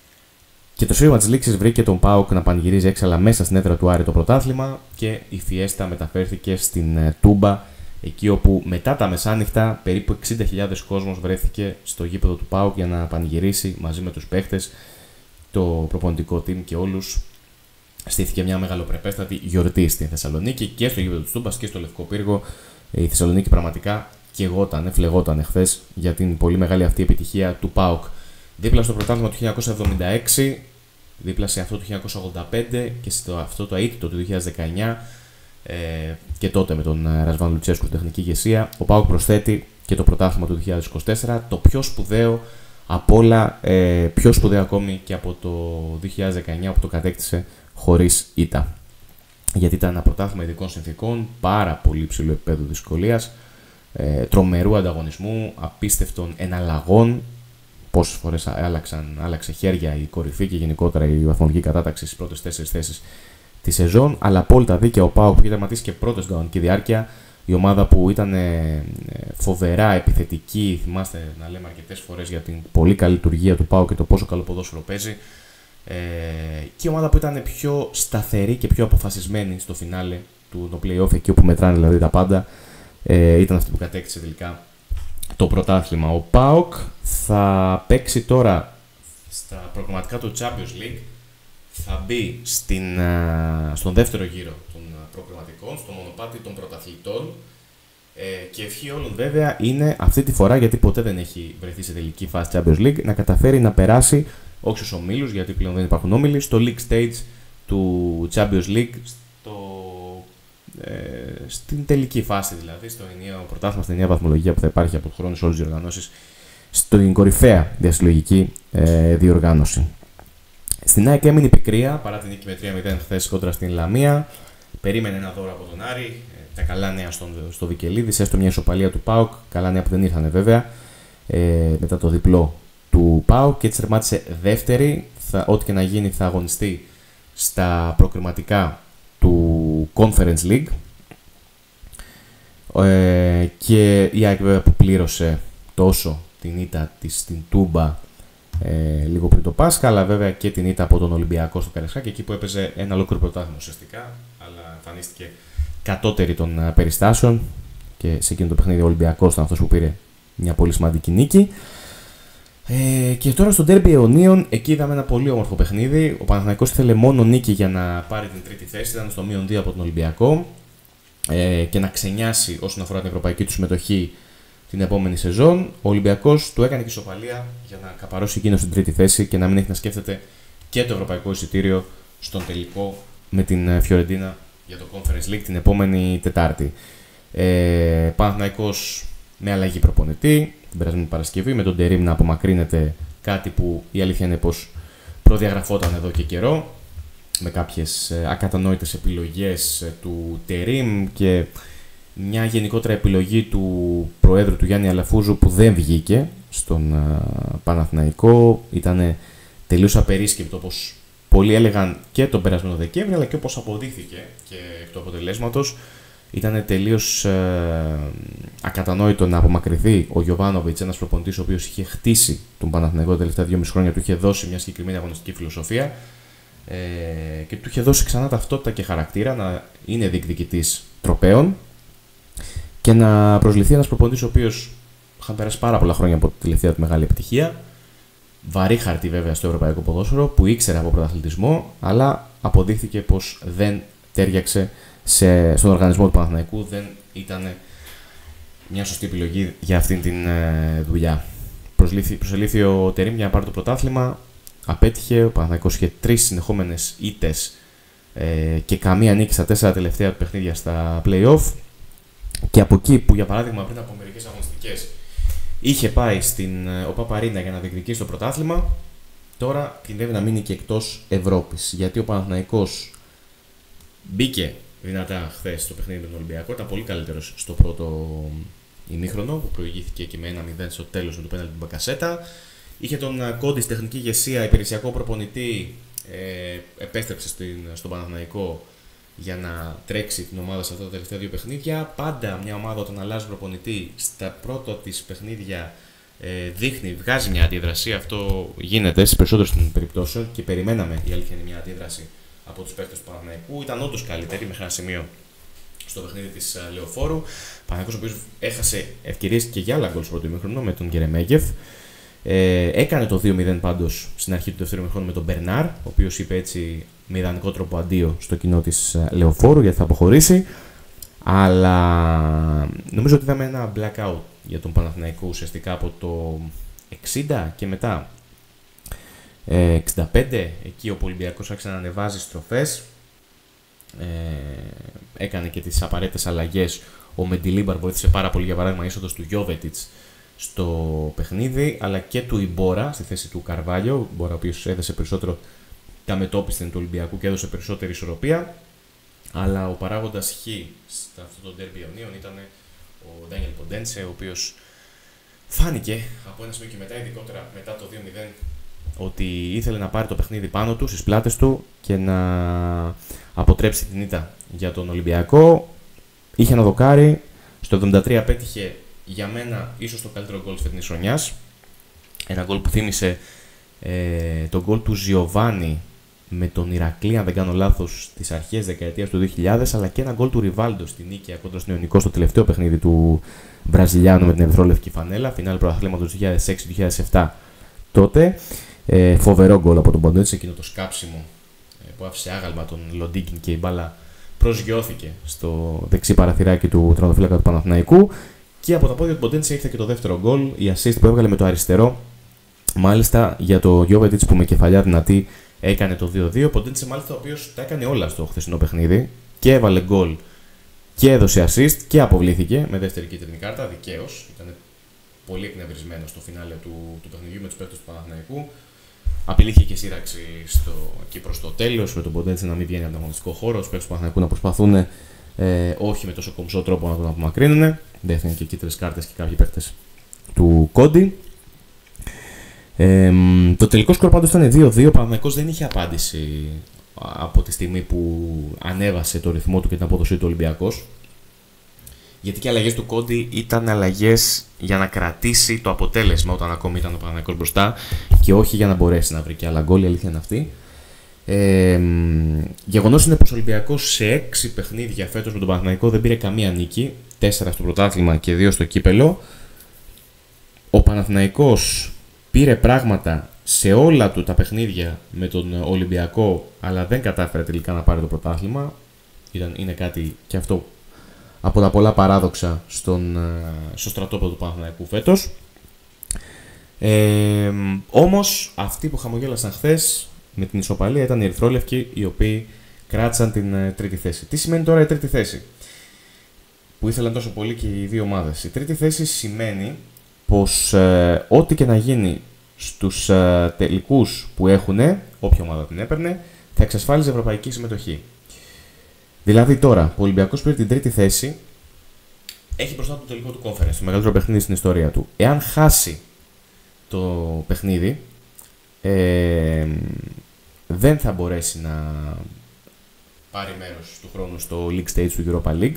Και το σφύριγμα της λήξης βρήκε τον ΠΑΟΚ να πανηγυρίζει έξαλα μέσα στην έδρα του Άρη το πρωτάθλημα, και η φιέστα μεταφέρθηκε στην ε, Τούμπα, εκεί όπου μετά τα μεσάνυχτα περίπου εξήντα χιλιάδες κόσμος βρέθηκε στο γήπεδο του ΠΑΟΚ για να πανηγυρίσει μαζί με τους παίχτες, το προπονητικό team και όλους. Στήθηκε μια μεγαλοπρεπέστατη γιορτή στην Θεσσαλονίκη, και στο γήπεδο του Τούμπας και στο Λευκό Πύργο. Η Θεσσαλονίκη πραγματικά καιγότανε, φλεγότανε χθες για την πολύ μεγάλη αυτή επιτυχία του ΠΑΟΚ. Δίπλα στο πρωτάθλημα του χίλια εννιακόσια εβδομήντα έξι, δίπλα σε αυτό του χίλια εννιακόσια ογδόντα πέντε και στο αυτό το αίτητο του δύο χιλιάδες δεκαεννιά, ε, και τότε με τον Ρασβάν Λουτσέσκου στην τεχνική ηγεσία, ο ΠΑΟΚ προσθέτει και το πρωτάθλημα του δύο χιλιάδες είκοσι τέσσερα, το πιο σπουδαίο από όλα, ε, πιο σπουδαίο ακόμη και από το δύο χιλιάδες δεκαεννιά, όπου το κατέκτησε χωρίς ήττα. Γιατί ήταν ένα πρωτάθλημα ειδικών συνθήκων, πάρα πολύ ψηλού επίπεδου δυσκολίας, ε, τρομερού ανταγωνισμού, απίστευτων εναλλαγών. Πόσες φορές άλλαξαν, άλλαξε χέρια η κορυφή και γενικότερα η βαθμολογική κατάταξη στις πρώτες τέσσερις θέσεις τη σεζόν. Αλλά απόλυτα δίκαια ο ΠΑΟΚ, που είχε τερματίσει και πρώτος στην κανονική διάρκεια. Η ομάδα που ήταν φοβερά επιθετική, θυμάστε να λέμε αρκετές φορές για την πολύ καλή λειτουργία του ΠΑΟΚ και το πόσο καλό ποδόσφαιρο παίζει. Ε, και η ομάδα που ήταν πιο σταθερή και πιο αποφασισμένη στο φινάλε του το play-off, εκεί όπου μετράνε δηλαδή τα πάντα, ε, ήταν αυτή που κατέκτησε τελικά το πρωτάθλημα. Ο ΠΑΟΚ θα παίξει τώρα στα προγραμματικά του Champions League, θα μπει στην, στον δεύτερο γύρο των προγραμματικών, στο μονοπάτι των πρωταθλητών, ε, και ευχή όλων βέβαια είναι αυτή τη φορά, γιατί ποτέ δεν έχει βρεθεί σε τελική φάση Champions League, να καταφέρει να περάσει όχι στους ομίλους, γιατί πλέον δεν υπάρχουν όμιλοι, στο League Stage του Champions League, στο, ε, στην τελική φάση δηλαδή, στο ενιαίο πρωτάθλημα, στην ενιαία βαθμολογία που θα υπάρχει από χρόνο σε όλες τις διοργανώσεις, στην κορυφαία διασυλλογική ε, διοργάνωση. Στην ΑΕΚ έμεινε η πικρία παρά την νίκη με τρία μηδέν χθες κόντρα στην Λαμία. Περίμενε ένα δώρο από τον Άρη. Ε, τα καλά νέα στον, στο Βικελίδης, έστω μια ισοπαλία του ΠΑΟΚ. Καλά νέα που δεν ήρθανε βέβαια ε, μετά το διπλό του ΠΑΟΚ, και έτσι τερμάτισε δεύτερη. Θα, ό,τι και να γίνει θα αγωνιστεί στα προκριματικά του Conference League. Ε, και η ΑΕΚ βέβαια που πλήρωσε τόσο την ήττα της στην Τούμπα ε, λίγο πριν το Πάσχα, αλλά βέβαια και την ήττα από τον Ολυμπιακό στο Καραϊσκάκι, εκεί που έπαιζε ένα ολόκληρο πρωτάθλημα ουσιαστικά, αλλά εμφανίστηκε κατώτερη των περιστάσεων και σε εκείνο το παιχνίδι ο Ολυμπιακός ήταν αυτός που πήρε μια πολύ σημαντική νίκη. Ε, και τώρα στο ντέρμπι αιωνίων, εκεί είδαμε ένα πολύ όμορφο παιχνίδι. Ο Παναθηναϊκός ήθελε μόνο νίκη για να πάρει την τρίτη θέση, ήταν στο μείον δύο από τον Ολυμπιακό, ε, και να ξενιάσει όσον αφορά την ευρωπαϊκή του συμμετοχή την επόμενη σεζόν. Ο Ολυμπιακός του έκανε και ισοπαλία για να καπαρώσει εκείνο στην τρίτη θέση και να μην έχει να σκέφτεται και το ευρωπαϊκό εισιτήριο στον τελικό με την Φιωρεντίνα για το Conference League την επόμενη Τετάρτη. Ε, Παναθηναϊκός με αλλαγή προπονητή την περασμένη Παρασκευή, με τον Τερίμ να απομακρύνεται, κάτι που η αλήθεια είναι πως προδιαγραφόταν εδώ και καιρό, με κάποιες ακατανόητες επιλογές του Τερίμ και μια γενικότερα επιλογή του Προέδρου του Γιάννη Αλαφούζου που δεν βγήκε στον uh, Παναθηναϊκό. Ήταν τελείως απερίσκεπτο, όπως πολλοί έλεγαν και τον περασμένο Δεκέμβρη, αλλά και όπως αποδείχθηκε και εκ του αποτελέσματος. Ήταν τελείως uh, ακατανόητο να απομακρυνθεί ο Γιοβάνοβιτς, ένας προπονητής ο οποίος είχε χτίσει τον Παναθηναϊκό τα τελευταία δυόμισι χρόνια, του είχε δώσει μια συγκεκριμένη αγωνιστική φιλοσοφία ε, και του είχε δώσει ξανά ταυτότητα και χαρακτήρα, να είναι διεκδικητής τροπαίων και να προσληφθεί ένας προπονητής ο οποίος είχαν περάσει πάρα πολλά χρόνια από τη τελευταία του μεγάλη επιτυχία. Βαρύ χαρτί βέβαια στο ευρωπαϊκό ποδόσφαιρο, που ήξερε από πρωταθλητισμό, αλλά αποδείχθηκε πως δεν τέριαξε σε, στον οργανισμό του Παναθηναϊκού, δεν ήταν μια σωστή επιλογή για αυτήν την ε, δουλειά. Προσελήφθη ο Τερίμ για να πάρει το πρωτάθλημα, απέτυχε. Ο Παναθηναϊκός είχε τρεις συνεχόμενες ήττες ε, και καμία νίκη στα τέσσερα τελευταία του παιχνίδια στα play-off. Και από εκεί που, για παράδειγμα, πριν από μερικές αγωνιστικές είχε πάει στην ΟΠΑΠ Αρίνα για να διεκδικήσει το πρωτάθλημα, τώρα κινδυνεύει να μείνει και εκτός Ευρώπης. Γιατί ο Παναθηναϊκός μπήκε δυνατά χθες στο παιχνίδι με τον Ολυμπιακό, ήταν πολύ καλύτερος στο πρώτο ημίχρονο, που προηγήθηκε και με ένα μηδέν στο τέλος με το πέναλτι του Μπακασέτα. Είχε τον Κόντι στη τεχνική ηγεσία, υπηρεσιακό προπονητή, ε, επέστρεψε στην, στον Παναθηναϊκό για να τρέξει την ομάδα σε αυτά τα τελευταία δύο παιχνίδια. Πάντα μια ομάδα όταν αλλάζει προπονητή στα πρώτα της παιχνίδια ε, δείχνει, βγάζει μια αντίδραση. Αυτό γίνεται στις περισσότερες των περιπτώσεων και περιμέναμε, η αλήθεια είναι, μια αντίδραση από τους παίκτες του Παναθηναϊκού. Ήταν όντως καλύτερη μέχρι ένα σημείο στο παιχνίδι της uh, Λεωφόρου. Παναθηναϊκός ο οποίος έχασε ευκαιρίες και για άλλα γκολ στο πρώτο ημίχρονο με τον Γερεμέγεφ. Ε, έκανε το δύο μηδέν πάντως στην αρχή του δεύτερου ημίχρονου με τον Μπερνάρ, ο οποίος είπε έτσι με ιδανικό τρόπο αντίο στο κοινό της Λεωφόρου γιατί θα αποχωρήσει. Αλλά νομίζω ότι είδαμε ένα blackout για τον Παναθηναϊκό ουσιαστικά από το εξήντα και μετά. Ε, εξήντα πέντε, εκεί ο Ολυμπιακός άρχισε να ανεβάζει στροφές. Ε, έκανε και τις απαραίτητες αλλαγές. Ο Μεντιλίμπαρ βοήθησε πάρα πολύ, για παράδειγμα, είσοδος του Γιόβετιτς στο παιχνίδι, αλλά και του Ιμπόρα στη θέση του Καρβάλιο. Ο Ιμπόρα, ο οποίος έδωσε περισσότερο τα μετώπισθεν του Ολυμπιακού και έδωσε περισσότερη ισορροπία. Αλλά ο παράγοντας χ σε αυτό το ντέρμπι αιωνίων ήταν ο Ντάνιελ Ποντένσε, ο οποίος φάνηκε από ένα σημείο και μετά, ειδικότερα μετά το δύο μηδέν, ότι ήθελε να πάρει το παιχνίδι πάνω του, στις πλάτες του και να αποτρέψει την ήττα για τον Ολυμπιακό. Είχε ένα δοκάρι, στο εβδομήντα τρία πέτυχε για μένα ίσως το καλύτερο γκολ της φετινής χρονιάς. Ένα γκολ που θύμισε ε, τον γκολ του Ζιοβάνι με τον Ηρακλή, αν δεν κάνω λάθος, στις αρχές δεκαετίας του δύο χιλιάδες, αλλά και ένα γκολ του Ριβάλντο στην νίκη κόντρα στον Ιωνικό στο τελευταίο παιχνίδι του Βραζιλιάνου με την ερυθρόλευκη φανέλα, φινάλ πρωταθλήματος δύο χιλιάδες έξι δύο χιλιάδες επτά τότε. Ε, φοβερό γκολ από τον Ποντένσε, εκείνο το σκάψιμο ε, που άφησε άγαλμα τον Λοντίγκιν και η μπάλα προσγειώθηκε στο δεξί παραθυράκι του τερματοφύλακα του Παναθηναϊκού. Και από τα πόδια του Ποντένσε ήρθε και το δεύτερο γκολ, η assist που έβγαλε με το αριστερό. Μάλιστα για το Γιώβετιτς που με κεφαλιά δυνατή έκανε το δύο δύο. Ποντένσε μάλιστα ο οποίος τα έκανε όλα στο χθεσινό παιχνίδι και έβαλε γκολ και έδωσε assist και αποβλήθηκε με δεύτερη κίτρινη κάρτα, δικαίως. Ήταν πολύ εκνευρισμένο στο φινάλε του, του παιχνιδιού με τους παίκτες του Παναθηναϊκού. Απειλήθηκε και σύραξη στο, εκεί προς το τέλος, με τον Ποντένσε να μην βγαίνει από τον αγωνιστικό χώρο, τους παίκτες του Παναθηναϊκού να προσπαθούν ε, όχι με τόσο κομψό τρόπο να τον απομακρύνουν. Δέχτηκαν και κίτρινες κάρτες και κάποιοι παίκτες του Κόντι. Ε, το τελικό σκορ πάντως ήταν δύο δύο. Ο Παναθηναϊκός δεν είχε απάντηση από τη στιγμή που ανέβασε το ρυθμό του και την απόδοσή του Ολυμπιακός. Γιατί και οι αλλαγές του Κόντι ήταν αλλαγές για να κρατήσει το αποτέλεσμα όταν ακόμη ήταν ο Παναθηναϊκός μπροστά και όχι για να μπορέσει να βρει και άλλα γκολ. Η αλήθεια είναι αυτή. Ε, γεγονός είναι πως ο Ολυμπιακός σε έξι παιχνίδια φέτος με τον Παναθηναϊκό δεν πήρε καμία νίκη. τέσσερα στο πρωτάθλημα και δύο στο κύπελο. Ο Παναθηναϊκός πήρε πράγματα σε όλα του τα παιχνίδια με τον Ολυμπιακό, αλλά δεν κατάφερε τελικά να πάρει το πρωτάθλημα. Ήταν, είναι κάτι και αυτό από τα πολλά παράδοξα στον, στο στρατόπεδο του Παναθηναϊκού φέτος. Ε, όμως αυτοί που χαμογέλασαν χθες με την ισοπαλία ήταν οι ερυθρόλευκοι, οι οποίοι κράτησαν την ε, τρίτη θέση. Τι σημαίνει τώρα η τρίτη θέση που ήθελαν τόσο πολύ και οι δύο ομάδες? Η τρίτη θέση σημαίνει πως ε, ό,τι και να γίνει στους ε, τελικούς που έχουν, όποια ομάδα την έπαιρνε, θα εξασφάλιζε ευρωπαϊκή συμμετοχή. Δηλαδή τώρα που ο Ολυμπιακός πήρε την τρίτη θέση, έχει μπροστά το τελικό του conference, το μεγαλύτερο παιχνίδι στην ιστορία του. Εάν χάσει το παιχνίδι, ε, δεν θα μπορέσει να πάρει μέρος του χρόνου στο League Stage του Europa League,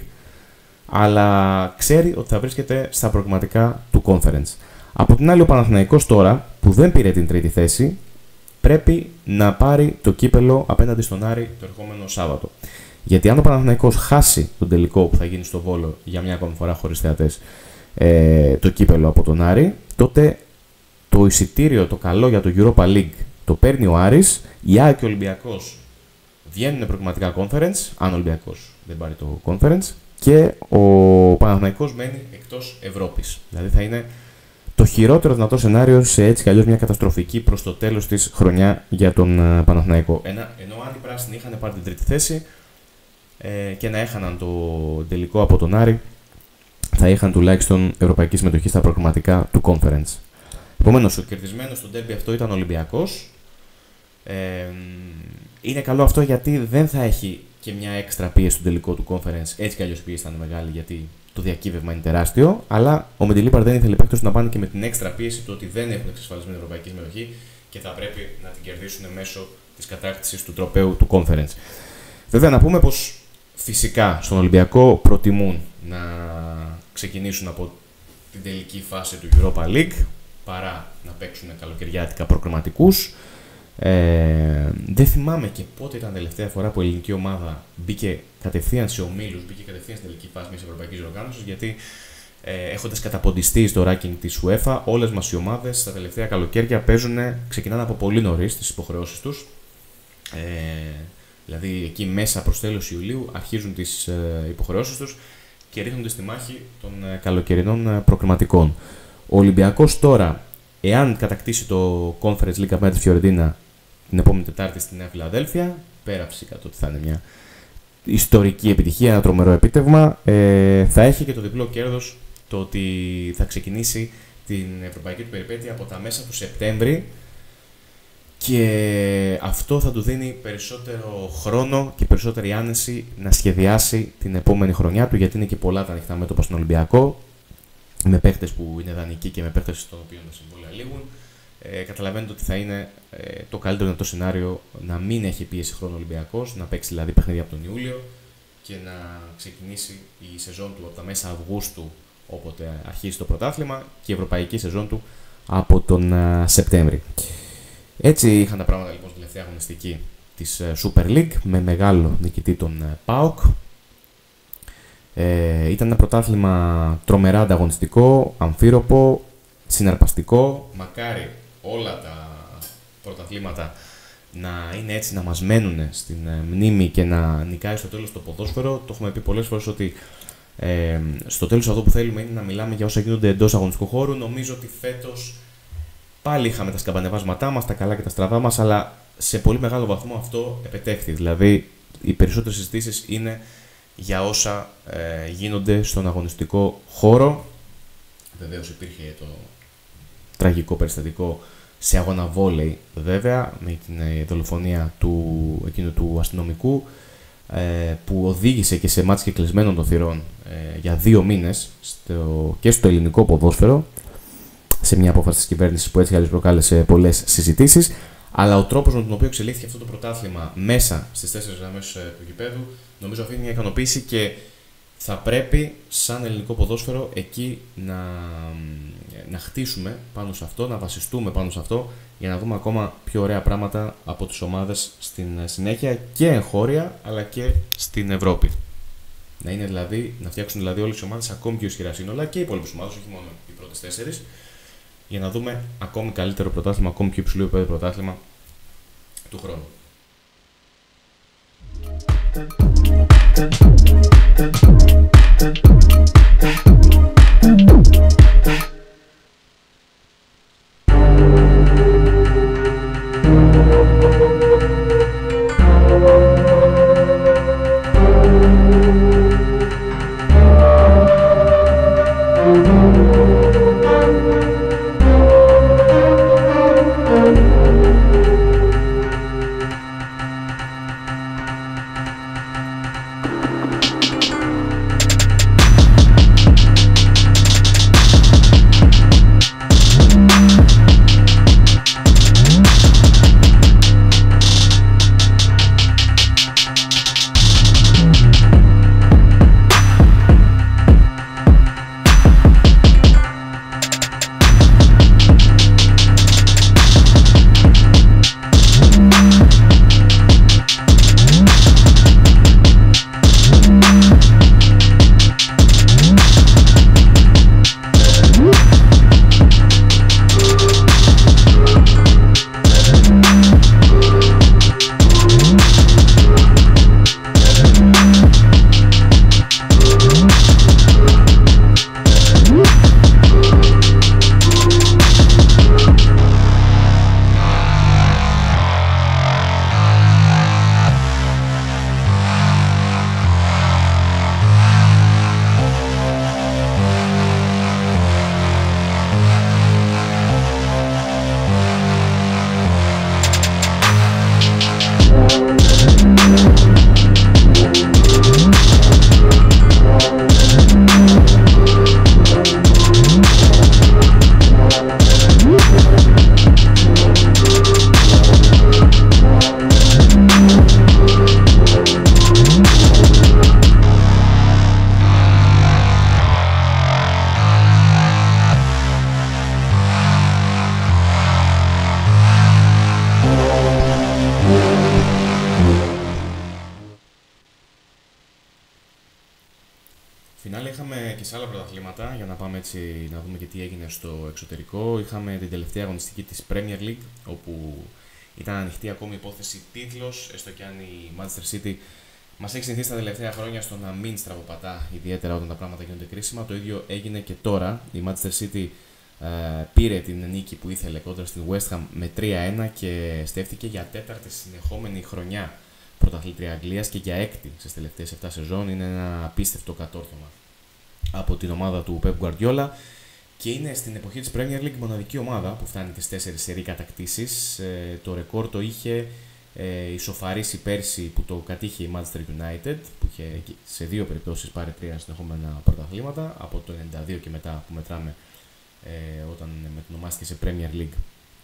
αλλά ξέρει ότι θα βρίσκεται στα προγραμματικά του conference. Από την άλλη, ο Παναθηναϊκός τώρα, που δεν πήρε την τρίτη θέση, πρέπει να πάρει το κύπελο απέναντι στον Άρη το ερχόμενο Σάββατο. Γιατί αν ο Παναθηναϊκός χάσει τον τελικό που θα γίνει στο Βόλο για μια ακόμη φορά χωρίς θεατές, ε, το κύπελο από τον Άρη, τότε το εισιτήριο το καλό για το Europa League το παίρνει ο Άρης, η ΑΕΚ και ο Ολυμπιακός βγαίνουν προγραμματικά conference, αν ο Ολυμπιακός δεν πάρει το conference, και ο Παναθηναϊκός μένει εκτός Ευρώπης. Δηλαδή θα είναι το χειρότερο δυνατό σενάριο σε έτσι κι αλλιώς μια καταστροφική προς το τέλος της χρονιά για τον uh, Παναθηναϊκό. Ένα, ενώ αν οι πράσινοι είχαν πάρει την τρίτη θέση ε, και να έχαναν το τελικό από τον Άρη, θα είχαν τουλάχιστον ευρωπαϊκή συμμετοχή στα προγραμματικά του conference. Επομένως, ο κερδισμένος στο ντέρμπι αυτό ήταν ο Ολυμπιακός. Ε, είναι καλό αυτό γιατί δεν θα έχει και μια έξτρα πίεση στο τελικό του conference. Έτσι κι αλλιώς η πίεση ήταν μεγάλη γιατί το διακύβευμα είναι τεράστιο. Αλλά ο Μεντιλίπαρ δεν ήθελε παίκτες να πάνε και με την έξτρα πίεση του ότι δεν έχουν εξασφαλισμένη ευρωπαϊκή συμμετοχή και θα πρέπει να την κερδίσουν μέσω της κατάκτησης του τροπαίου του conference. Βέβαια, να πούμε πως φυσικά στον Ολυμπιακό προτιμούν να ξεκινήσουν από την τελική φάση του Europa League παρά να παίξουν καλοκαιριάτικα προκριματικούς. Ε, δεν θυμάμαι και πότε ήταν τελευταία φορά που η ελληνική ομάδα μπήκε κατευθείαν σε ομίλους, μπήκε κατευθείαν στην τελική φάση μιας ευρωπαϊκής οργάνωσης, γιατί ε, έχοντας καταποντιστεί στο ranking της UEFA, όλες μας οι ομάδες τα τελευταία καλοκαίρια παίζουν, ξεκινάνε από πολύ νωρίς τις υποχρεώσεις τους. Ε, δηλαδή εκεί μέσα προς τέλος Ιουλίου αρχίζουν τις ε, υποχρεώσεις τους και ρίχνονται στη μάχη των ε, καλοκαιρινών ε, προκριματικών. Ο Ολυμπιακός τώρα, εάν κατακτήσει το Conference League απέναντι στη Φιωρεντίνα την επόμενη Τετάρτη στη Νέα Φιλαδέλφια, πέρα φυσικά το ότι θα είναι μια ιστορική επιτυχία, ένα τρομερό επίτευγμα, ε, θα έχει και το διπλό κέρδος το ότι θα ξεκινήσει την ευρωπαϊκή του περιπέτεια από τα μέσα του Σεπτέμβρη και αυτό θα του δίνει περισσότερο χρόνο και περισσότερη άνεση να σχεδιάσει την επόμενη χρονιά του, γιατί είναι και πολλά τα ανοιχτά μέτωπα στον Ολυμπιακό, με παίχτες που είναι δανεικοί και με παίχτες των οποίων τα συμβόλαια λήγουν. Ε, καταλαβαίνετε ότι θα είναι ε, το καλύτερο δυνατό σενάριο να μην έχει πίεση χρόνο Ολυμπιακός, να παίξει δηλαδή παιχνίδια από τον Ιούλιο και να ξεκινήσει η σεζόν του από τα μέσα Αυγούστου, όποτε αρχίσει το πρωτάθλημα, και η ευρωπαϊκή σεζόν του από τον uh, Σεπτέμβρη. Έτσι είχαν τα πράγματα λοιπόν στη τελευταία αγωνιστική της Super League με μεγάλο νικητή τον ΠΑΟΚ. Ε, ήταν ένα πρωτάθλημα τρομερά ανταγωνιστικό, αμφίροπο, συναρπαστικό. Μακάρι όλα τα πρωταθλήματα να είναι έτσι, να μας μένουν στην μνήμη και να νικάει στο τέλος το ποδόσφαιρο. Το έχουμε πει πολλές φορές ότι ε, στο τέλος αυτό που θέλουμε είναι να μιλάμε για όσα γίνονται εντός αγωνιστικού χώρου. Νομίζω ότι φέτος πάλι είχαμε τα σκαμπανεβάσματά μας, τα καλά και τα στραβά μας, αλλά σε πολύ μεγάλο βαθμό αυτό επετέχθη. Δηλαδή, οι περισσότερες συζητήσεις είναι για όσα ε, γίνονται στον αγωνιστικό χώρο. Βεβαίως υπήρχε το τραγικό περιστατικό σε αγώνα βόλεϊ, βέβαια, με την ε, δολοφονία του, εκείνου του αστυνομικού, ε, που οδήγησε και σε μάτς κεκλεισμένων των θυρών ε, για δύο μήνες στο, και στο ελληνικό ποδόσφαιρο, σε μια απόφαση της κυβέρνησης που έτσι κι αλλιώς προκάλεσε πολλές συζητήσεις. Αλλά ο τρόπος με τον οποίο εξελίχθηκε αυτό το πρωτάθλημα μέσα στις τέσσερις γραμμές του γηπέδου, νομίζω αφήνει μια ικανοποίηση και θα πρέπει σαν ελληνικό ποδόσφαιρο εκεί να, να χτίσουμε πάνω σε αυτό, να βασιστούμε πάνω σε αυτό για να δούμε ακόμα πιο ωραία πράγματα από τις ομάδες στην συνέχεια και εγχώρια αλλά και στην Ευρώπη. Να, είναι δηλαδή, να φτιάξουν δηλαδή όλες οι ομάδες ακόμη πιο ισχυρά σύνολα και οι υπόλοιπες ομάδες, όχι μόνο οι πρώτες τέσσερις, για να δούμε ακόμη καλύτερο πρωτάθλημα, ακόμη πιο υψηλό επίπεδο πρωτάθλημα του χρόνου. Φινάλε είχαμε και σε άλλα πρωταθλήματα, για να πάμε έτσι να δούμε και τι έγινε στο εξωτερικό. Είχαμε την τελευταία αγωνιστική της Premier League, όπου ήταν ανοιχτή ακόμη υπόθεση τίτλος, έστω και αν η Manchester City μας έχει συνηθίσει τα τελευταία χρόνια στο να μην στραβοπατά, ιδιαίτερα όταν τα πράγματα γίνονται κρίσιμα. Το ίδιο έγινε και τώρα. Η Manchester City ε, πήρε την νίκη που ήθελε κόντρα στην West Ham με τρία ένα και στέφθηκε για τέταρτη συνεχόμενη χρονιά πρωταθλήτρια Αγγλίας και για έκτη στις τελευταίες επτά σεζόν. Είναι ένα απίστευτο κατόρθωμα από την ομάδα του Pep Guardiola και είναι στην εποχή της Premier League μοναδική ομάδα που φτάνει τις τέσσερις σερί κατακτήσεις. Ε, το ρεκόρ το είχε ε, ισοφαρίσει πέρσι που το κατήχε η Manchester United, που είχε σε δύο περιπτώσεις πάρει τρία συνεχόμενα πρωταθλήματα από το ενενήντα δύο και μετά, που μετράμε ε, όταν μετονομάστηκε σε Premier League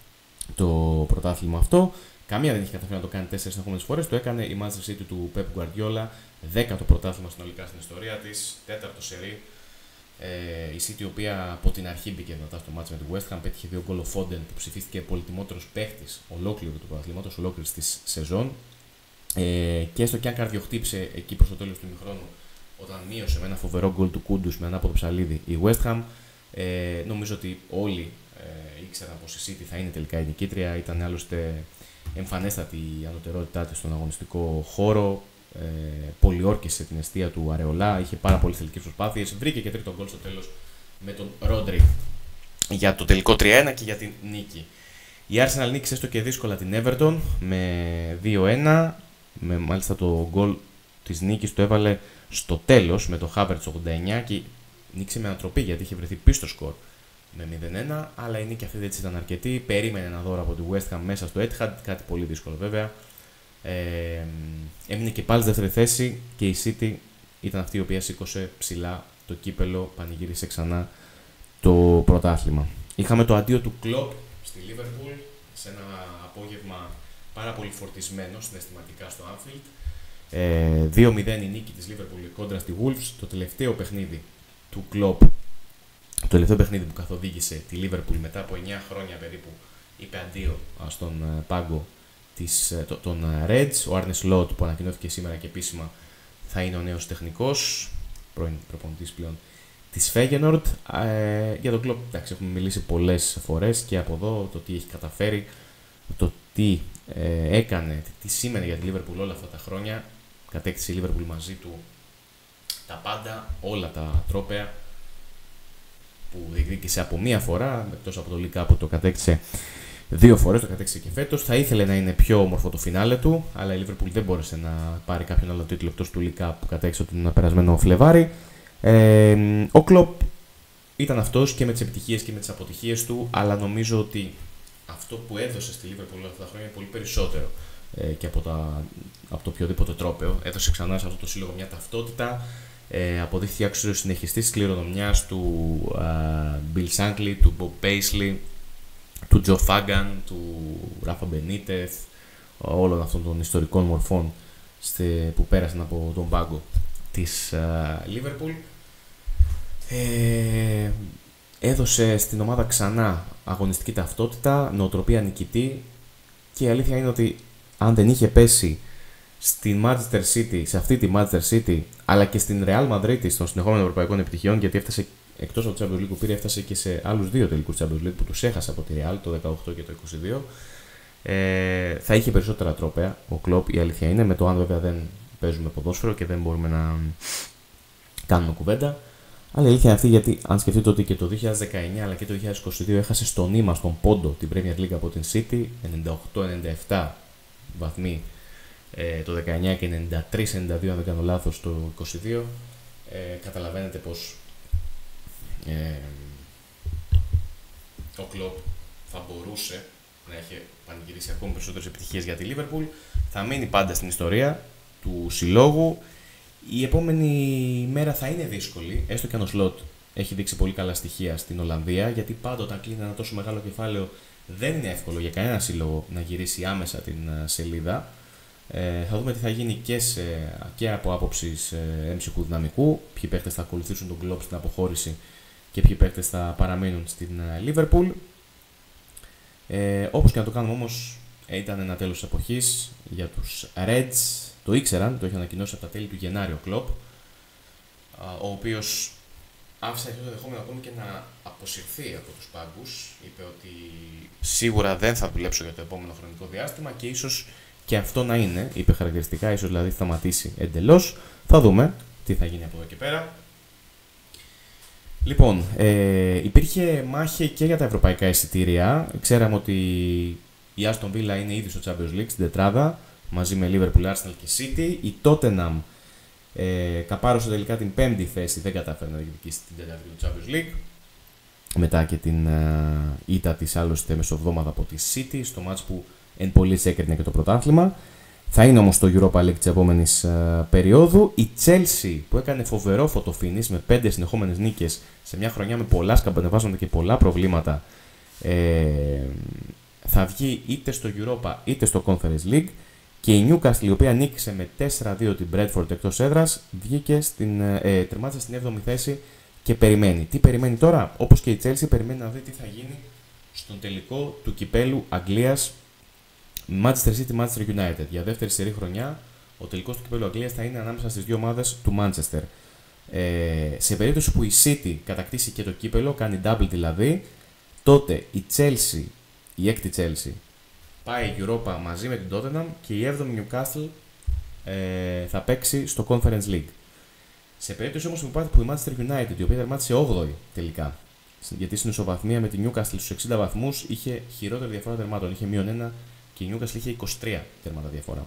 το πρωτάθλημα αυτό. Καμία δεν είχε καταφέρει να το κάνει τέσσερις συνεχόμενες φορές. Το έκανε η Manchester City του Pep Guardiola, δέκατο πρωτάθλημα συνολικά στην ιστορία της, τέταρτο σερί. Ε, η City, η οποία από την αρχή μπήκε δυνατά στο μάτς με τη West Ham, πέτυχε δύο γκολ ο Foden που ψηφίστηκε πολυτιμότερος παίχτης ολόκληρου του πρωταθλήματος, ολόκληρης της σεζόν. Ε, και έστω και αν καρδιοχτύπησε εκεί προς το τέλος του ημιχρόνου, όταν μείωσε με ένα φοβερό γκολ του Κούντους με ανάποδο ψαλίδι η West Ham, ε, νομίζω ότι όλοι ε, ήξεραν πως η City θα είναι τελικά η νικήτρια. Ήταν άλλωστε εμφανέστατη η ανωτερότητά της στον αγωνιστικό χώρο. Ε, πολιόρκησε την εστία του Αρεολά, είχε πάρα πολλές τελικές προσπάθειες. Βρήκε και τρίτο γκολ στο τέλος με τον Ρόντρι για το τελικό τρία ένα και για την νίκη. Η Arsenal νίκησε έστω και δύσκολα την Everton με δύο ένα. Με, μάλιστα το γκολ της νίκης το έβαλε στο τέλος με το Havertz ογδόντα εννιά και νίκησε με ανατροπή γιατί είχε βρεθεί πίσω στο σκορ με μηδέν ένα, αλλά η νίκη αυτή έτσι ήταν αρκετή. Περίμενε ένα δώρο από τη West Ham μέσα στο Etihad, κάτι πολύ δύσκολο βέβαια. Ε, έμεινε και πάλι στη δεύτερη θέση και η City ήταν αυτή η οποία σήκωσε ψηλά το κύπελο, πανηγύρισε ξανά το πρωτάθλημα. Είχαμε το αντίο του Klopp στη Liverpool σε ένα απόγευμα πάρα πολύ φορτισμένο συναισθηματικά στο Anfield. Ε, δύο μηδέν η νίκη της Liverpool κόντρα στη Wolves, το τελευταίο παιχνίδι του Klopp, το τελευταίο παιχνίδι που καθοδήγησε τη Liverpool μετά από εννιά χρόνια περίπου, είπε αντίο στον πάγκο της, το, των Reds. Ο Arne Slot που ανακοινώθηκε σήμερα και επίσημα θα είναι ο νέος τεχνικός, πρώην προπονητής πλέον της Feyenoord. Ε, για τον Klopp εντάξει, έχουμε μιλήσει πολλές φορές και από εδώ το τι έχει καταφέρει, το τι ε, έκανε, τι, τι σήμαινε για τη Liverpool όλα αυτά τα χρόνια. Κατέκτησε η Liverpool μαζί του τα πάντα, όλα τα τρόπαια που διεκδίκησε από μία φορά, εκτός από το League Cup που το κατέκτησε δύο φορές, το κατέκτησε και φέτος. Θα ήθελε να είναι πιο όμορφο το φινάλε του, αλλά η Liverpool δεν μπόρεσε να πάρει κάποιον άλλο τίτλο εκτός του League Cup που κατέκτησε τον περασμένο Φλεβάρι. Ε, ο Klopp ήταν αυτός και με τις επιτυχίες και με τις αποτυχίες του, αλλά νομίζω ότι αυτό που έδωσε στη Liverpool όλα αυτά τα χρόνια είναι πολύ περισσότερο ε, και από, τα, από το οποιοδήποτε τρόπαιο. Έδωσε ξανά σε αυτό το σύλλογο μια ταυτότητα. Ε, αποδείχθηκε άξιος συνεχιστής της κληρονομιάς του uh, Bill Shankly, του Bob Paisley, του Joe Fagan, του Rafa Benitez, όλων αυτών των ιστορικών μορφών στε, που πέρασαν από τον πάγκο της uh, Liverpool. Ε, έδωσε στην ομάδα ξανά αγωνιστική ταυτότητα, νοοτροπία νικητή και η αλήθεια είναι ότι αν δεν είχε πέσει στην Manchester City, σε αυτή τη Manchester City, αλλά και στην Real Madrid των συνεχόμενων ευρωπαϊκών επιτυχιών, γιατί έφτασε εκτός από το Champions League που πήρε, έφτασε και σε άλλους δύο τελικούς Champions League που τους έχασε από τη Real το δεκαοκτώ και το είκοσι δύο, ε, θα είχε περισσότερα τρόπαια ο Klopp, η αλήθεια είναι, με το αν βέβαια δεν παίζουμε ποδόσφαιρο και δεν μπορούμε να κάνουμε κουβέντα. Αλλά η αλήθεια είναι αυτή, γιατί αν σκεφτείτε ότι και το δύο χιλιάδες δεκαεννιά αλλά και το δύο χιλιάδες είκοσι δύο έχασε στο νήμα, στον πόντο, την Premier League από την City, ενενήντα οκτώ ενενήντα επτά βαθμοί ε, το δεκαεννιά και ενενήντα τρία ενενήντα δύο αν δεν κάνω λάθος το είκοσι δύο, ε, καταλαβαίνετε πως ε, ο Klopp θα μπορούσε να έχει πανηγυρίσει ακόμη περισσότερες επιτυχίες για τη Liverpool. Θα μείνει πάντα στην ιστορία του συλλόγου. Η επόμενη μέρα θα είναι δύσκολη, έστω και αν ο Slot έχει δείξει πολύ καλά στοιχεία στην Ολλανδία, γιατί πάντα όταν κλείνει ένα τόσο μεγάλο κεφάλαιο δεν είναι εύκολο για κανένα σύλλογο να γυρίσει άμεσα την σελίδα. Ε, θα δούμε τι θα γίνει και, σε, και από άποψης ε, έμψυχου δυναμικού, ποιοι παίκτες θα ακολουθήσουν τον Klopp στην αποχώρηση και ποιοι παίκτες θα παραμείνουν στην Liverpool. Ε, όπως και να το κάνουμε όμως, ε, ήταν ένα τέλος της εποχής για τους Reds. Το ήξεραν, το είχε ανακοινώσει από τα τέλη του Γενάρη ο Klopp, ο οποίος άφησε αυτό το δεχόμενο ακόμη και να αποσυρθεί από τους πάγκους. Είπε ότι σίγουρα δεν θα δουλέψω για το επόμενο χρονικό διάστημα και ίσως και αυτό να είναι, είπε χαρακτηριστικά, ίσως δηλαδή θα σταματήσει εντελώς. Θα δούμε τι θα γίνει από εδώ και πέρα. Λοιπόν, ε, υπήρχε μάχη και για τα ευρωπαϊκά εισιτήρια. Ξέραμε ότι η Aston Villa είναι ήδη στο Champions League, στην τετράδα, μαζί με Liverpool, Arsenal και City. Η Tottenham ε, καπάρωσε τελικά την πέμπτη θέση, δεν κατάφερε να διεκδικήσει την τέταρτη του Champions League. Μετά και την ε, ήττα της άλλωστε μεσοβδόμαδα από τη City, στο μάτς που εν πολλοίς έκρινε και το πρωτάθλημα. Θα είναι όμως το Europa League της επόμενης ε, περίοδου. Η Chelsea που έκανε φοβερό φωτοφίνις με πέντε συνεχόμενες νίκες σε μια χρονιά με πολλά σκαμπανεβάσματα και πολλά προβλήματα, ε, θα βγει είτε στο Europa είτε στο Conference League. Και η Newcastle, η οποία νίκησε με τέσσερα δύο την Bradford εκτός έδρας, βγήκε στην, ε, τερμάτισε στην έβδομη θέση και περιμένει. Τι περιμένει τώρα? Όπως και η Chelsea, περιμένει να δει τι θα γίνει στον τελικό του κυπέλου Αγγλίας Manchester City, Manchester United. Για δεύτερη σερή χρονιά, ο τελικός του κυπέλλου Αγγλίας θα είναι ανάμεσα στις δύο ομάδες του Manchester. Ε, σε περίπτωση που η City κατακτήσει και το κύπελλο, κάνει double δηλαδή, τότε η Chelsea, η έκτη Chelsea, πάει η Europa μαζί με την Tottenham και η έβδομη Newcastle ε, θα παίξει στο Conference League. Σε περίπτωση όμως που η Manchester United, η οποία τερμάτισε όγδοη τελικά, γιατί στην ισοβαθμία με την Newcastle στους εξήντα βαθμούς είχε χειρότερη διαφορά τερμάτων, είχε μείον ένα και η Newcastle είχε είκοσι τρία τέρματα διαφορά.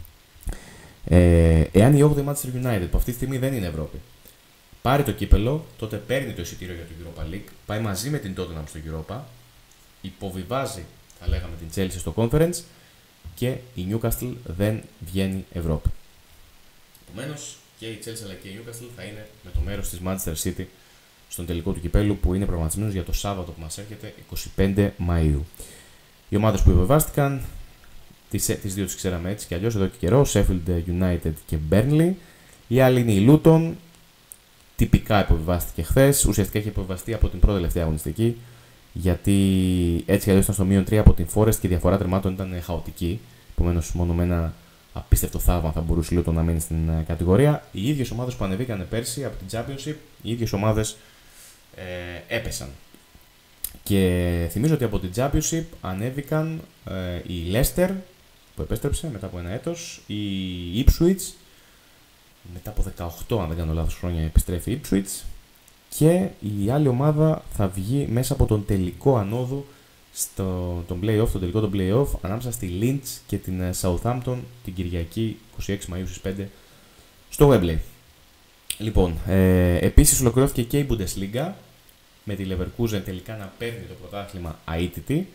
Ε, εάν η όγδοη Manchester United, που αυτή τη στιγμή δεν είναι Ευρώπη, πάρει το κύπελλο, τότε παίρνει το εισιτήριο για το Europa League, πάει μαζί με την Tottenham στο Europa, υποβιβάζει, θα λέγαμε, την Chelsea στο Conference και η Newcastle δεν βγαίνει Ευρώπη. Επομένως, και η Chelsea αλλά και η Newcastle θα είναι με το μέρος της Manchester City στον τελικό του κυπέλλου που είναι προγραμματισμένος για το Σάββατο που μας έρχεται, εικοστή πέμπτη Μαΐου. Οι ομάδες που υποβιβάστηκαν, τις, τις δύο τις ξέραμε έτσι και αλλιώς εδώ και καιρό, Sheffield United και Burnley. Η άλλη είναι η Luton, τυπικά υποβιβάστηκε χθες, ουσιαστικά έχει υποβιβαστεί από την πρώτη τελευταία αγωνιστική, γιατί έτσι κι αλλιώς ήταν στο μείον τρία από την Forest και η διαφορά τερμάτων ήταν χαοτική. Επομένως, μόνο με ένα απίστευτο θαύμα θα μπορούσε η Luton να μείνει στην κατηγορία. Οι ίδιες ομάδες που ανεβήκαν πέρσι από την Championship, οι ίδιες ομάδες ε, έπεσαν. Και θυμίζω ότι από την Championship ανέβηκαν ε, η Leicester που επέστρεψε μετά από ένα έτος, η Ipswich μετά από δεκαοκτώ, αν δεν κάνω λάθος χρόνια, επιστρέφει η Ipswich και η άλλη ομάδα θα βγει μέσα από τον τελικό ανόδου στο τον play-off, τον τελικό των play-off ανάμεσα στη Leeds και την Southampton την Κυριακή είκοσι έξι Μαΐου στις πέντε στο Wembley. Λοιπόν, ε, επίσης ολοκληρώθηκε και η Bundesliga με τη Leverkusen τελικά να παίρνει το πρωτάθλημα αίτητη.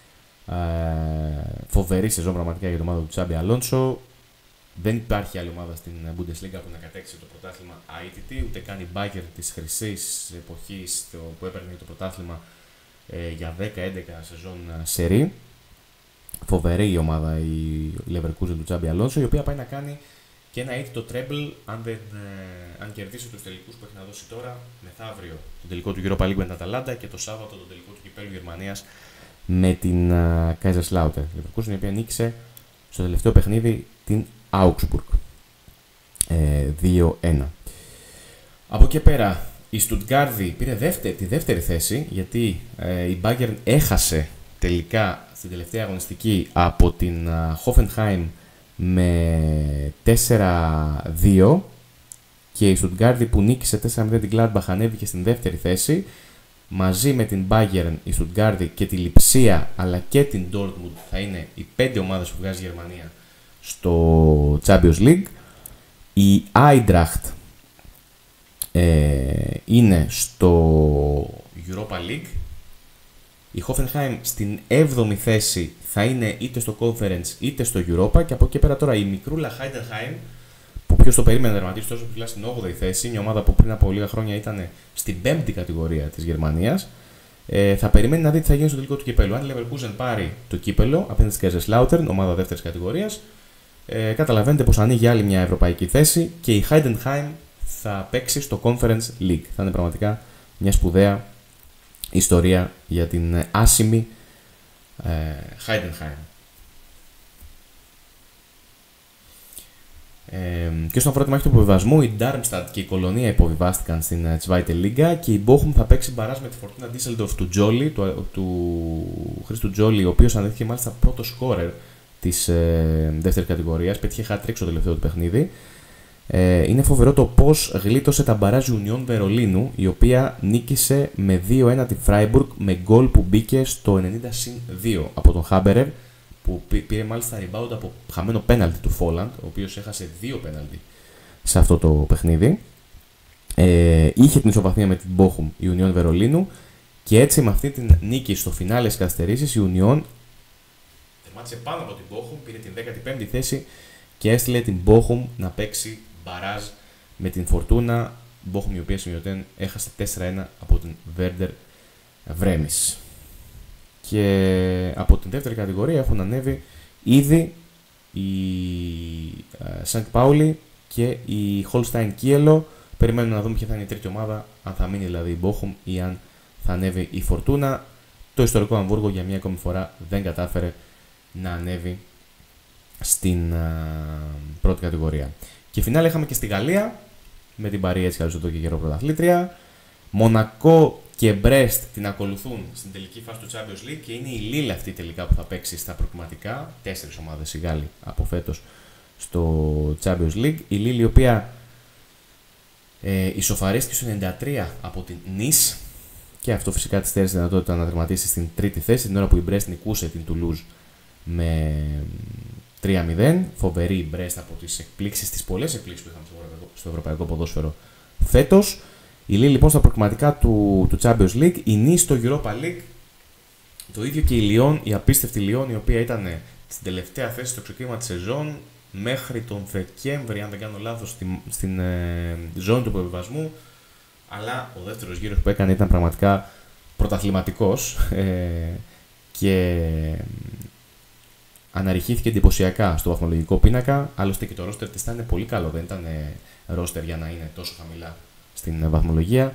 Ε, φοβερή σεζόν πραγματικά για την ομάδα του Τσάμπι Αλόνσο. Δεν υπάρχει άλλη ομάδα στην Bundesliga που να κατέξει το πρωτάθλημα αίτητη, ούτε καν η Bayern της χρυσής εποχής που έπαιρνε το πρωτάθλημα ε, για δέκα έντεκα σεζόν σερί. Φοβερή η ομάδα η Leverkusen του Τσάμπι Αλόνσο, η οποία πάει να κάνει και ένα αίτητο treble αν, δεν, ε, αν κερδίσει τους τελικούς που έχει να δώσει τώρα, μεθαύριο τον τελικό του Europa League με την Αταλάντα και το Σάββατο τον τελικό του κυπέλλου Γερμανίας με την uh, Kaiserslautern. Η Leverkusen η οποία νίκησε στο τελευταίο παιχνίδι την Augsburg ε, δύο ένα. Από εκεί πέρα η Stuttgart πήρε δεύτερη, τη δεύτερη θέση, γιατί ε, η Bayern έχασε τελικά στην τελευταία αγωνιστική από την uh, Hoffenheim με τέσσερα δύο και η Stuttgart που νίκησε τέσσερα μηδέν την Gladbach ανέβηκε στην δεύτερη θέση. Μαζί με την Bayern, η Stuttgart και τη Λιψία αλλά και την Dortmund θα είναι οι πέντε ομάδες που βγάζει η Γερμανία στο Champions League. Η Eintracht ε, είναι στο Europa League. Η Hoffenheim στην έβδομη θέση θα είναι είτε στο Conference είτε στο Europa και από εκεί πέρα τώρα η μικρούλα Heidenheim που ποιος το περίμενε να τερματίσει τόσο ψηλά στην όγδοη θέση, μια ομάδα που πριν από λίγα χρόνια ήταν στην πέμπτη κατηγορία της Γερμανίας, ε, θα περιμένει να δει τι θα γίνει στο τελικό του κυπέλλου. Αν η Leverkusen πάρει το κύπελλο απέναντι στην Kaiserslautern, ομάδα δεύτερης κατηγορίας, ε, καταλαβαίνετε πως ανοίγει άλλη μια ευρωπαϊκή θέση και η Heidenheim θα παίξει στο Conference League. Θα είναι πραγματικά μια σπουδαία ιστορία για την άσημη ε, Heidenheim. Ε, και όσον αφορά τη μάχη του υποβιβασμού, η Darmstadt και η Κολονία υποβιβάστηκαν στην Zweite Liga και η Bochum θα παίξει μπαράζ με τη Fortuna Düsseldorf του Τζόλι, του, του Χρήστου Τζόλι, ο οποίος αναδείχθηκε μάλιστα πρώτο σκόρερ της ε, δεύτερης κατηγορίας, πέτυχε hat-trick στο τελευταίο του παιχνίδι. Ε, είναι φοβερό το πώς γλίτωσε τα μπαράζ Union Βερολίνου, η οποία νίκησε με δύο ένα τη Freiburg με γκολ που μπήκε στο ενενήντα συν δύο από τον Χάμπερερ, που πήρε μάλιστα rebound από χαμένο πέναλτι του Φόλαντ, ο οποίος έχασε δύο πέναλτι σε αυτό το παιχνίδι. Ε, είχε την ισοπαθία με την Bochum η Union Βερολίνου και έτσι με αυτή την νίκη στο φινάλε της καθυστερήσεις η Union τερμάτισε πάνω από την Bochum, πήρε την δέκατη πέμπτη θέση και έστειλε την Bochum να παίξει μπαράζ με την Fortuna. Bochum η οποία σημειωτέν έχασε τέσσερα ένα από την Werder Βρέμις. Και από την δεύτερη κατηγορία έχουν ανέβει ήδη η Σαντ Πάουλι και η Holstein Kielo. Περιμένουμε να δούμε ποια θα είναι η τρίτη ομάδα, αν θα μείνει δηλαδή η Bochum ή αν θα ανέβει η Fortuna. Το ιστορικό Αμβούργο για μια ακόμη φορά δεν κατάφερε να ανέβει στην α, πρώτη κατηγορία. Και φινάλε είχαμε και στη Γαλλία, με την Παρί έτσι καλώς εδώ και καιρό πρωταθλήτρια. Μονακό και Μπρέστ την ακολουθούν στην τελική φάση του Champions League και είναι η Λίλ αυτή τελικά που θα παίξει στα προκριματικά. Τέσσερις ομάδες οι Γάλλοι από φέτος στο Champions League. Η Λίλ η οποία ε, ισοφαρίστηκε στο ενενήντα τρία από την Nice και αυτό φυσικά της στέρισε τη δυνατότητα να τερματίσει στην τρίτη θέση την ώρα που η Μπρέστ νικούσε την Τουλούζ με τρία μηδέν. Φοβερή η Μπρέστ από τις εκπλήξεις, τις πολλές εκπλήξεις που είχαμε στο ευρωπαϊκό, στο ευρωπαϊκό ποδόσφαιρο φέτος. Η Λίλ λοιπόν στα προκριματικά του, του Champions League, η Nice στο Europa League, το ίδιο και η Λιόν, η απίστευτη Λιόν, η οποία ήταν στην τελευταία θέση στο ξεκίνημα της σεζόν μέχρι τον Δεκέμβρη, αν δεν κάνω λάθος, στην, στην ε, ζώνη του υποβιβασμού. Αλλά ο δεύτερος γύρος που έκανε ήταν πραγματικά πρωταθληματικός ε, και αναρριχήθηκε εντυπωσιακά στο βαθμολογικό πίνακα. Άλλωστε και το ρόστερ της ήταν πολύ καλό, δεν ήταν ρόστερ για να είναι τόσο χαμηλά στην βαθμολογία.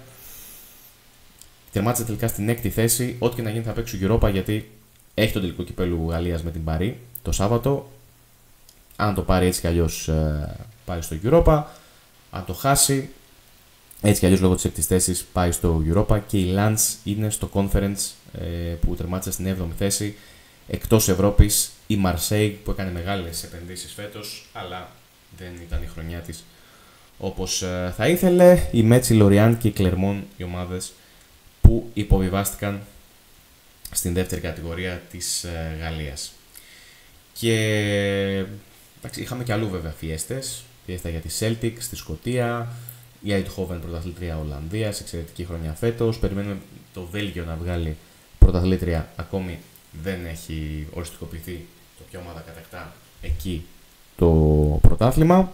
Τερμάτισε τελικά στην έκτη θέση. Ό,τι και να γίνει θα παίξει Europa γιατί έχει τον τελικό κυπέλλου Γαλλίας με την Παρί το Σάββατο. Αν το πάρει έτσι κι αλλιώς ε, πάει στο Europa. Αν το χάσει, έτσι κι αλλιώς λόγω της έκτης θέσης πάει στο Europa. Και η Lens είναι στο Conference ε, που τερμάτισε στην έβδομη θέση. Εκτός Ευρώπης η Marseille που έκανε μεγάλες επενδύσεις φέτος, αλλά δεν ήταν η χρονιά της όπως ε, θα ήθελε. Η Metz, η Lorient και η Clermont, οι ομάδες που υποβιβάστηκαν στην δεύτερη κατηγορία της ε, Γαλλίας. Και εντάξει, είχαμε και αλλού βέβαια φιέστες. Φιέστα για τη Celtic στη Σκωτία, η Eindhoven πρωταθλήτρια Ολλανδίας, εξαιρετική χρονιά φέτος. Περιμένουμε το Βέλγιο να βγάλει πρωταθλήτρια, ακόμη δεν έχει οριστικοποιηθεί το ποια ομάδα κατακτά εκεί το πρωτάθλημα.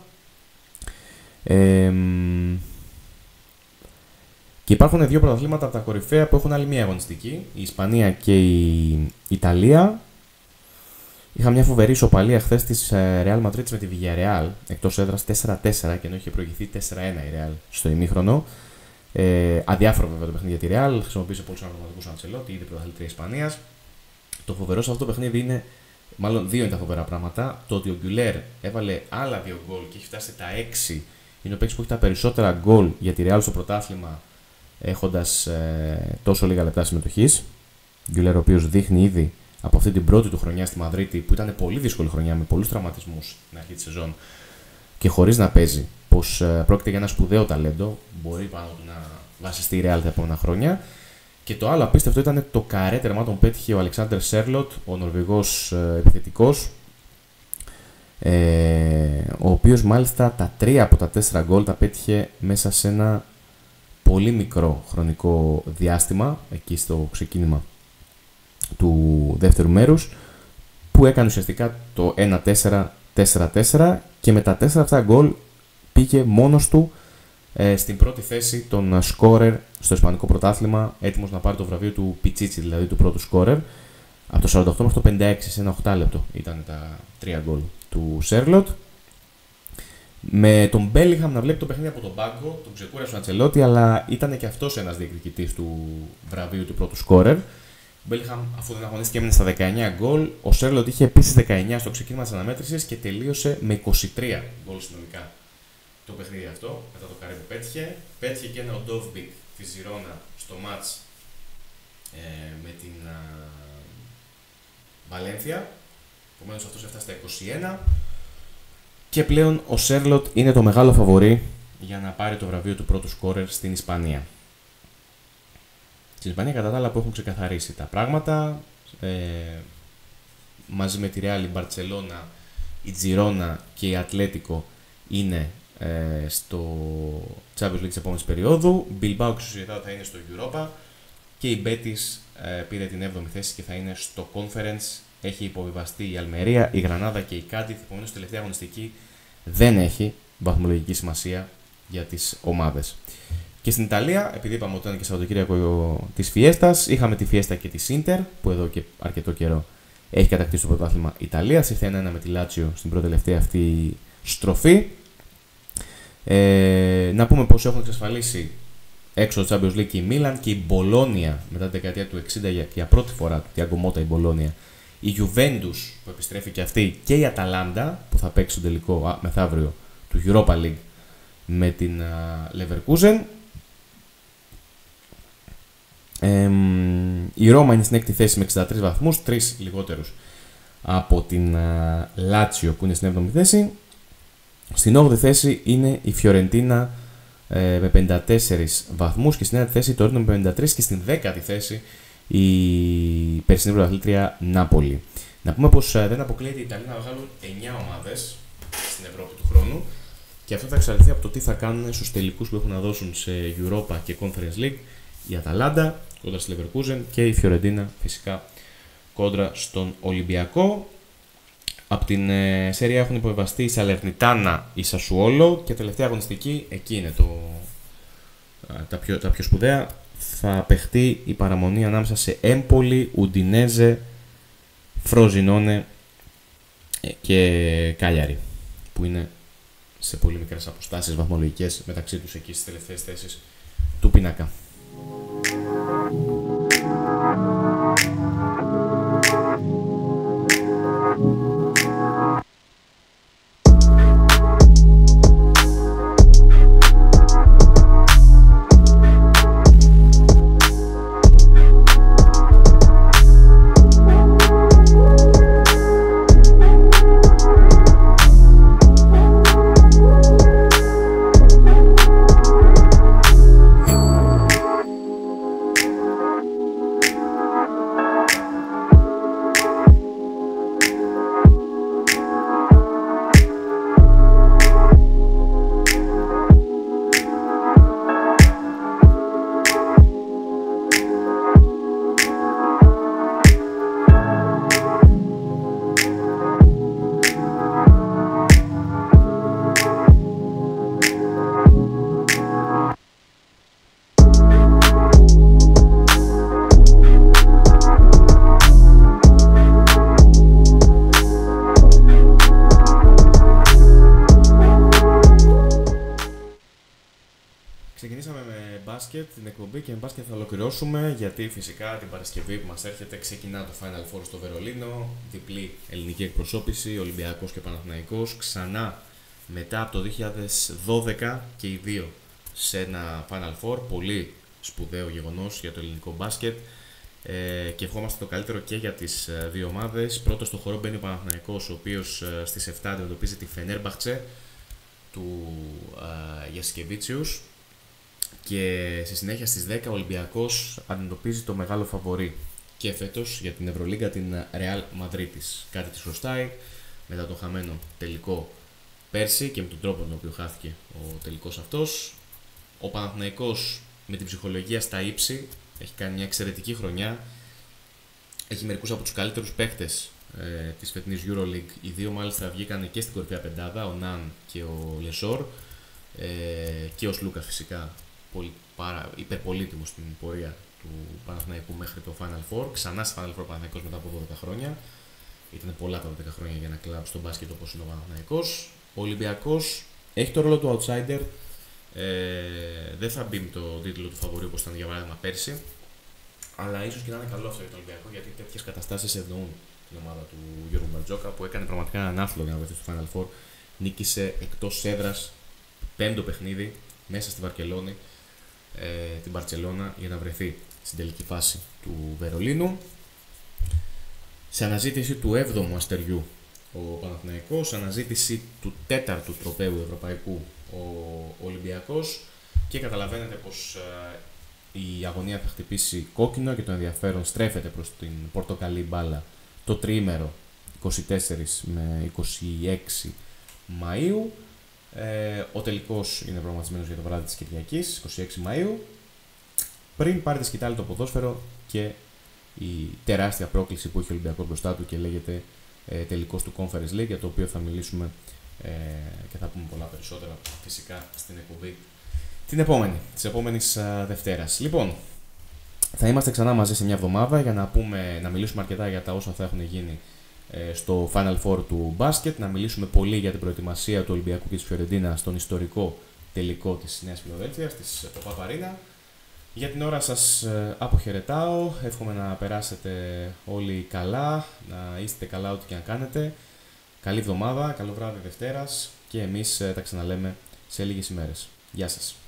Ε, και υπάρχουν δύο πρωταθλήματα από τα κορυφαία που έχουν άλλη μία αγωνιστική, η Ισπανία και η Ιταλία. Είχα μια φοβερή ισοπαλία χθες της Real Madrid με τη Villarreal εκτός έδρας τέσσερα τέσσερα και ενώ είχε προηγηθεί τέσσερα ένα η Real στο ημίχρονο. Ε, αδιάφορο βέβαια το παιχνίδι για τη Real, χρησιμοποίησε πολλούς αναπληρωματικούς ο Αντσελότη, ήδη πρωταθλήτρια Ισπανίας. Το φοβερό σε αυτό το παιχνίδι είναι, μάλλον δύο είναι τα φοβερά πράγματα. Το ότι ο Γκουλέρ έβαλε άλλα δύο γκολ και έχει φτάσει τα έξι. Είναι ο παίκτης που έχει τα περισσότερα γκολ για τη Real στο πρωτάθλημα, έχοντας ε, τόσο λίγα λεπτά συμμετοχής. Γκουλέρ, ο οποίος δείχνει ήδη από αυτή την πρώτη του χρονιά στη Μαδρίτη, που ήταν πολύ δύσκολη χρονιά με πολλούς τραυματισμούς στην αρχή της σεζόν και χωρίς να παίζει, πως ε, πρόκειται για ένα σπουδαίο ταλέντο. Μπορεί πάνω του να βασιστεί η Real τα επόμενα χρόνια. Και το άλλο απίστευτο ήταν το καρέ τερμάτων πέτυχε ο Αλεξάντερ Σέρλοτ, ο Νορβηγός ε, επιθετικός, ε, ο οποίος μάλιστα τα τρία από τα τέσσερα γκολ τα πέτυχε μέσα σε ένα πολύ μικρό χρονικό διάστημα, εκεί στο ξεκίνημα του δεύτερου μέρους, που έκανε ουσιαστικά το ένα τέσσερα τέσσερα τέσσερα και με τα τέσσερα αυτά γκολ πήγε μόνος του ε, στην πρώτη θέση των σκόρερ στο Ισπανικό πρωτάθλημα, έτοιμος να πάρει το βραβείο του Πιτσίτσι, δηλαδή του πρώτου σκόρερ. Από το σαράντα οκτώ μέχρι το πενήντα έξι, σε ένα οκτώ λεπτό ήταν τα τρία γκολ του Σέρλοτ. Με τον Μπέλιγχαμ να βλέπει το παιχνίδι από τον πάγκο, τον ξεκούρασε ο Αντσελότη, αλλά ήταν και αυτός ένας διεκδικητής του βραβείου του πρώτου σκόρερ. Ο Μπέλιγχαμ, αφού δεν αγωνίστηκε, έμεινε στα δεκαεννιά γκολ. Ο Σέρλοτ είχε επίσης δεκαεννιά στο ξεκίνημα της αναμέτρησης και τελείωσε με είκοσι τρία γκολ συνολικά το παιχνίδι αυτό, μετά το καρέ που πέτυχε. Πέτυχε και ένα ο Ντόβμπικ τη Ζιρόνα στο μάτς ε, με την Βαλένθια. Επομένως αυτός έφτασε στα είκοσι ένα. Και πλέον ο Σέρλοτ είναι το μεγάλο φαβορί για να πάρει το βραβείο του πρώτου σκόρερ στην Ισπανία. Στην Ισπανία κατά τα άλλα που έχουν ξεκαθαρίσει τα πράγματα, ε, μαζί με τη Real, η Μπαρτσελώνα, η Τζιρόνα και η Ατλέτικο είναι ε, στο Champions League της επόμενης περίοδου. Bilbao και Sociedad θα είναι στο Europa και η Betis ε, πήρε την έβδομη θέση και θα είναι στο Conference. Έχει υποβιβαστεί η Αλμερία, η Γρανάδα και η Κάντιθ. Επομένως, τελευταία αγωνιστική δεν έχει βαθμολογική σημασία για τις ομάδες. Και στην Ιταλία, επειδή είπαμε ότι ήταν και Σαββατοκύριακο της Φιέστας, είχαμε τη Φιέστα και τη Ίντερ, που εδώ και αρκετό καιρό έχει κατακτήσει το πρωτάθλημα Ιταλίας. Ήρθε ένα ένα με τη Λάτσιο στην πρώτη τελευταία αυτή στροφή. Ε, να πούμε πως έχουν εξασφαλίσει έξω το Champions League και η Μίλαν και η Μπολόνια μετά τη δεκαετία του εξήντα για, για πρώτη φορά του Τιάγκο Μότα η Μπολόνια η Juventus που επιστρέφει και αυτή και η Αταλάντα που θα παίξει το τελικό α, μεθαύριο του Europa League με την α, Leverkusen. Ε, η Ρώμα είναι στην έκτη θέση με εξήντα τρεις βαθμούς, τρεις λιγότερους από την Λάτσιο που είναι στην έβδομη θέση. Στην όγδοη θέση είναι η Φιωρεντίνα ε, με πενήντα τέσσερις βαθμούς και στην ένατη θέση το Τόρινο με πενήντα τρεις και στην δέκατη θέση η περσινή πρωταθλήτρια Νάπολη. Να πούμε πως ε, δεν αποκλείεται οι Ιταλοί να βγάλουν εννιά ομάδες στην Ευρώπη του χρόνου και αυτό θα εξαρτηθεί από το τι θα κάνουν στους τελικούς που έχουν να δώσουν σε Europa και Conference League η Αταλάντα κόντρα στη Leverkusen και η Φιωρεντίνα φυσικά κόντρα στον Ολυμπιακό. Από την ε, Σέρια έχουν υποβιβαστεί η Σαλερνιτάνα, η Σασουόλο και τελευταία αγωνιστική, εκεί είναι το, α, τα, πιο, τα πιο σπουδαία, θα παιχτεί η παραμονή ανάμεσα σε Έμπολη, Ουντινέζε, Φροζινόνε και Κάλιαρη, που είναι σε πολύ μικρές αποστάσεις βαθμολογικές μεταξύ τους εκεί στις τελευταίες θέσεις του πίνακα. Ξεκινήσαμε με μπάσκετ την εκπομπή και με μπάσκετ θα ολοκληρώσουμε γιατί φυσικά την Παρασκευή που μας έρχεται ξεκινά το Final Four στο Βερολίνο, διπλή ελληνική εκπροσώπηση, Ολυμπιακός και Παναθηναϊκός, ξανά μετά από το δύο χιλιάδες δώδεκα και οι δύο σε ένα Final Four, πολύ σπουδαίο γεγονός για το ελληνικό μπάσκετ ε, και ευχόμαστε το καλύτερο και για τις δύο ομάδες. Πρώτος στο χώρο μπαίνει ο Παναθηναϊκός, ο οποίος ε, στις επτά αντιμετωπίζει τη Φενέρμπαχτσε του ε, Γιασκεβίτσιους. Και στη συνέχεια στις δέκα ο Ολυμπιακός αντιμετωπίζει το μεγάλο φαβορί και φέτος για την Ευρωλίγκα την Real Madridis. Κάτι της χρωστάει μετά το χαμένο τελικό πέρσι και με τον τρόπο με τον οποίο χάθηκε ο τελικός αυτός. Ο Παναθηναϊκός με την ψυχολογία στα ύψη έχει κάνει μια εξαιρετική χρονιά. Έχει μερικούς από τους καλύτερους παίκτες ε, της φετινής EuroLeague. Οι δύο μάλιστα βγήκαν και στην κορυφαία πεντάδα, ο Ναν και ο Λεσόρ ε, και ο Σλούκας φυσικά. Πολύ, πάρα, υπερπολίτιμο στην πορεία του Παναθηναϊκού μέχρι το Final Four. Ξανά στη Final Four Παναθηναϊκός μετά από δώδεκα χρόνια. Ήταν πολλά τα δώδεκα χρόνια για ένα κλαμπ στον μπάσκετ όπως είναι ο Παναθηναϊκός. Ο Ολυμπιακός έχει το ρόλο του outsider. Ε, δεν θα μπει με το τίτλο του φαβορί όπως ήταν για παράδειγμα πέρσι. Αλλά ίσως και να είναι καλό αυτό για τον Ολυμπιακό γιατί τέτοιες καταστάσεις ευνοούν την ομάδα του Γιώργου Μπαρτζόκα που έκανε πραγματικά έναν άθλο για να βρεθεί στο Final Four. Νίκησε εκτός έδρας πέμπτο παιχνίδι μέσα στη Βαρκελόνη. Ε, την Μπαρτσελώνα για να βρεθεί στην τελική φάση του Βερολίνου. Σε αναζήτηση του έβδομου αστεριού ο Παναθηναϊκός, σε αναζήτηση του τέταρτου τροπαίου ευρωπαϊκού ο Ολυμπιακός και καταλαβαίνετε πως ε, η αγωνία θα χτυπήσει κόκκινο και το ενδιαφέρον στρέφεται προς την πορτοκαλί μπάλα το τριήμερο είκοσι τέσσερις με είκοσι έξι Μαΐου. Ε, ο τελικός είναι προγραμματισμένος για το βράδυ της Κυριακής, είκοσι έξι Μαΐου. Πριν πάρει τη σκητάλη το ποδόσφαιρο και η τεράστια πρόκληση που έχει ο Ολυμπιακός μπροστά του και λέγεται ε, τελικός του Conference League, για το οποίο θα μιλήσουμε ε, και θα πούμε πολλά περισσότερα φυσικά στην εκπομπή την επόμενη, της επόμενης α, Δευτέρας. Λοιπόν, θα είμαστε ξανά μαζί σε μια εβδομάδα για να, πούμε, να μιλήσουμε αρκετά για τα όσα θα έχουν γίνει στο Final Four του μπάσκετ, να μιλήσουμε πολύ για την προετοιμασία του Ολυμπιακού και της Φιωρεντίνα στον ιστορικό τελικό της Νέας Φιλαδέλφειας, της Pop-Up Arena. Για την ώρα σας αποχαιρετάω, εύχομαι να περάσετε όλοι καλά, να είστε καλά ό,τι και αν κάνετε. Καλή εβδομάδα, καλό βράδυ Δευτέρας και εμείς τα ξαναλέμε σε λίγες ημέρες. Γεια σας.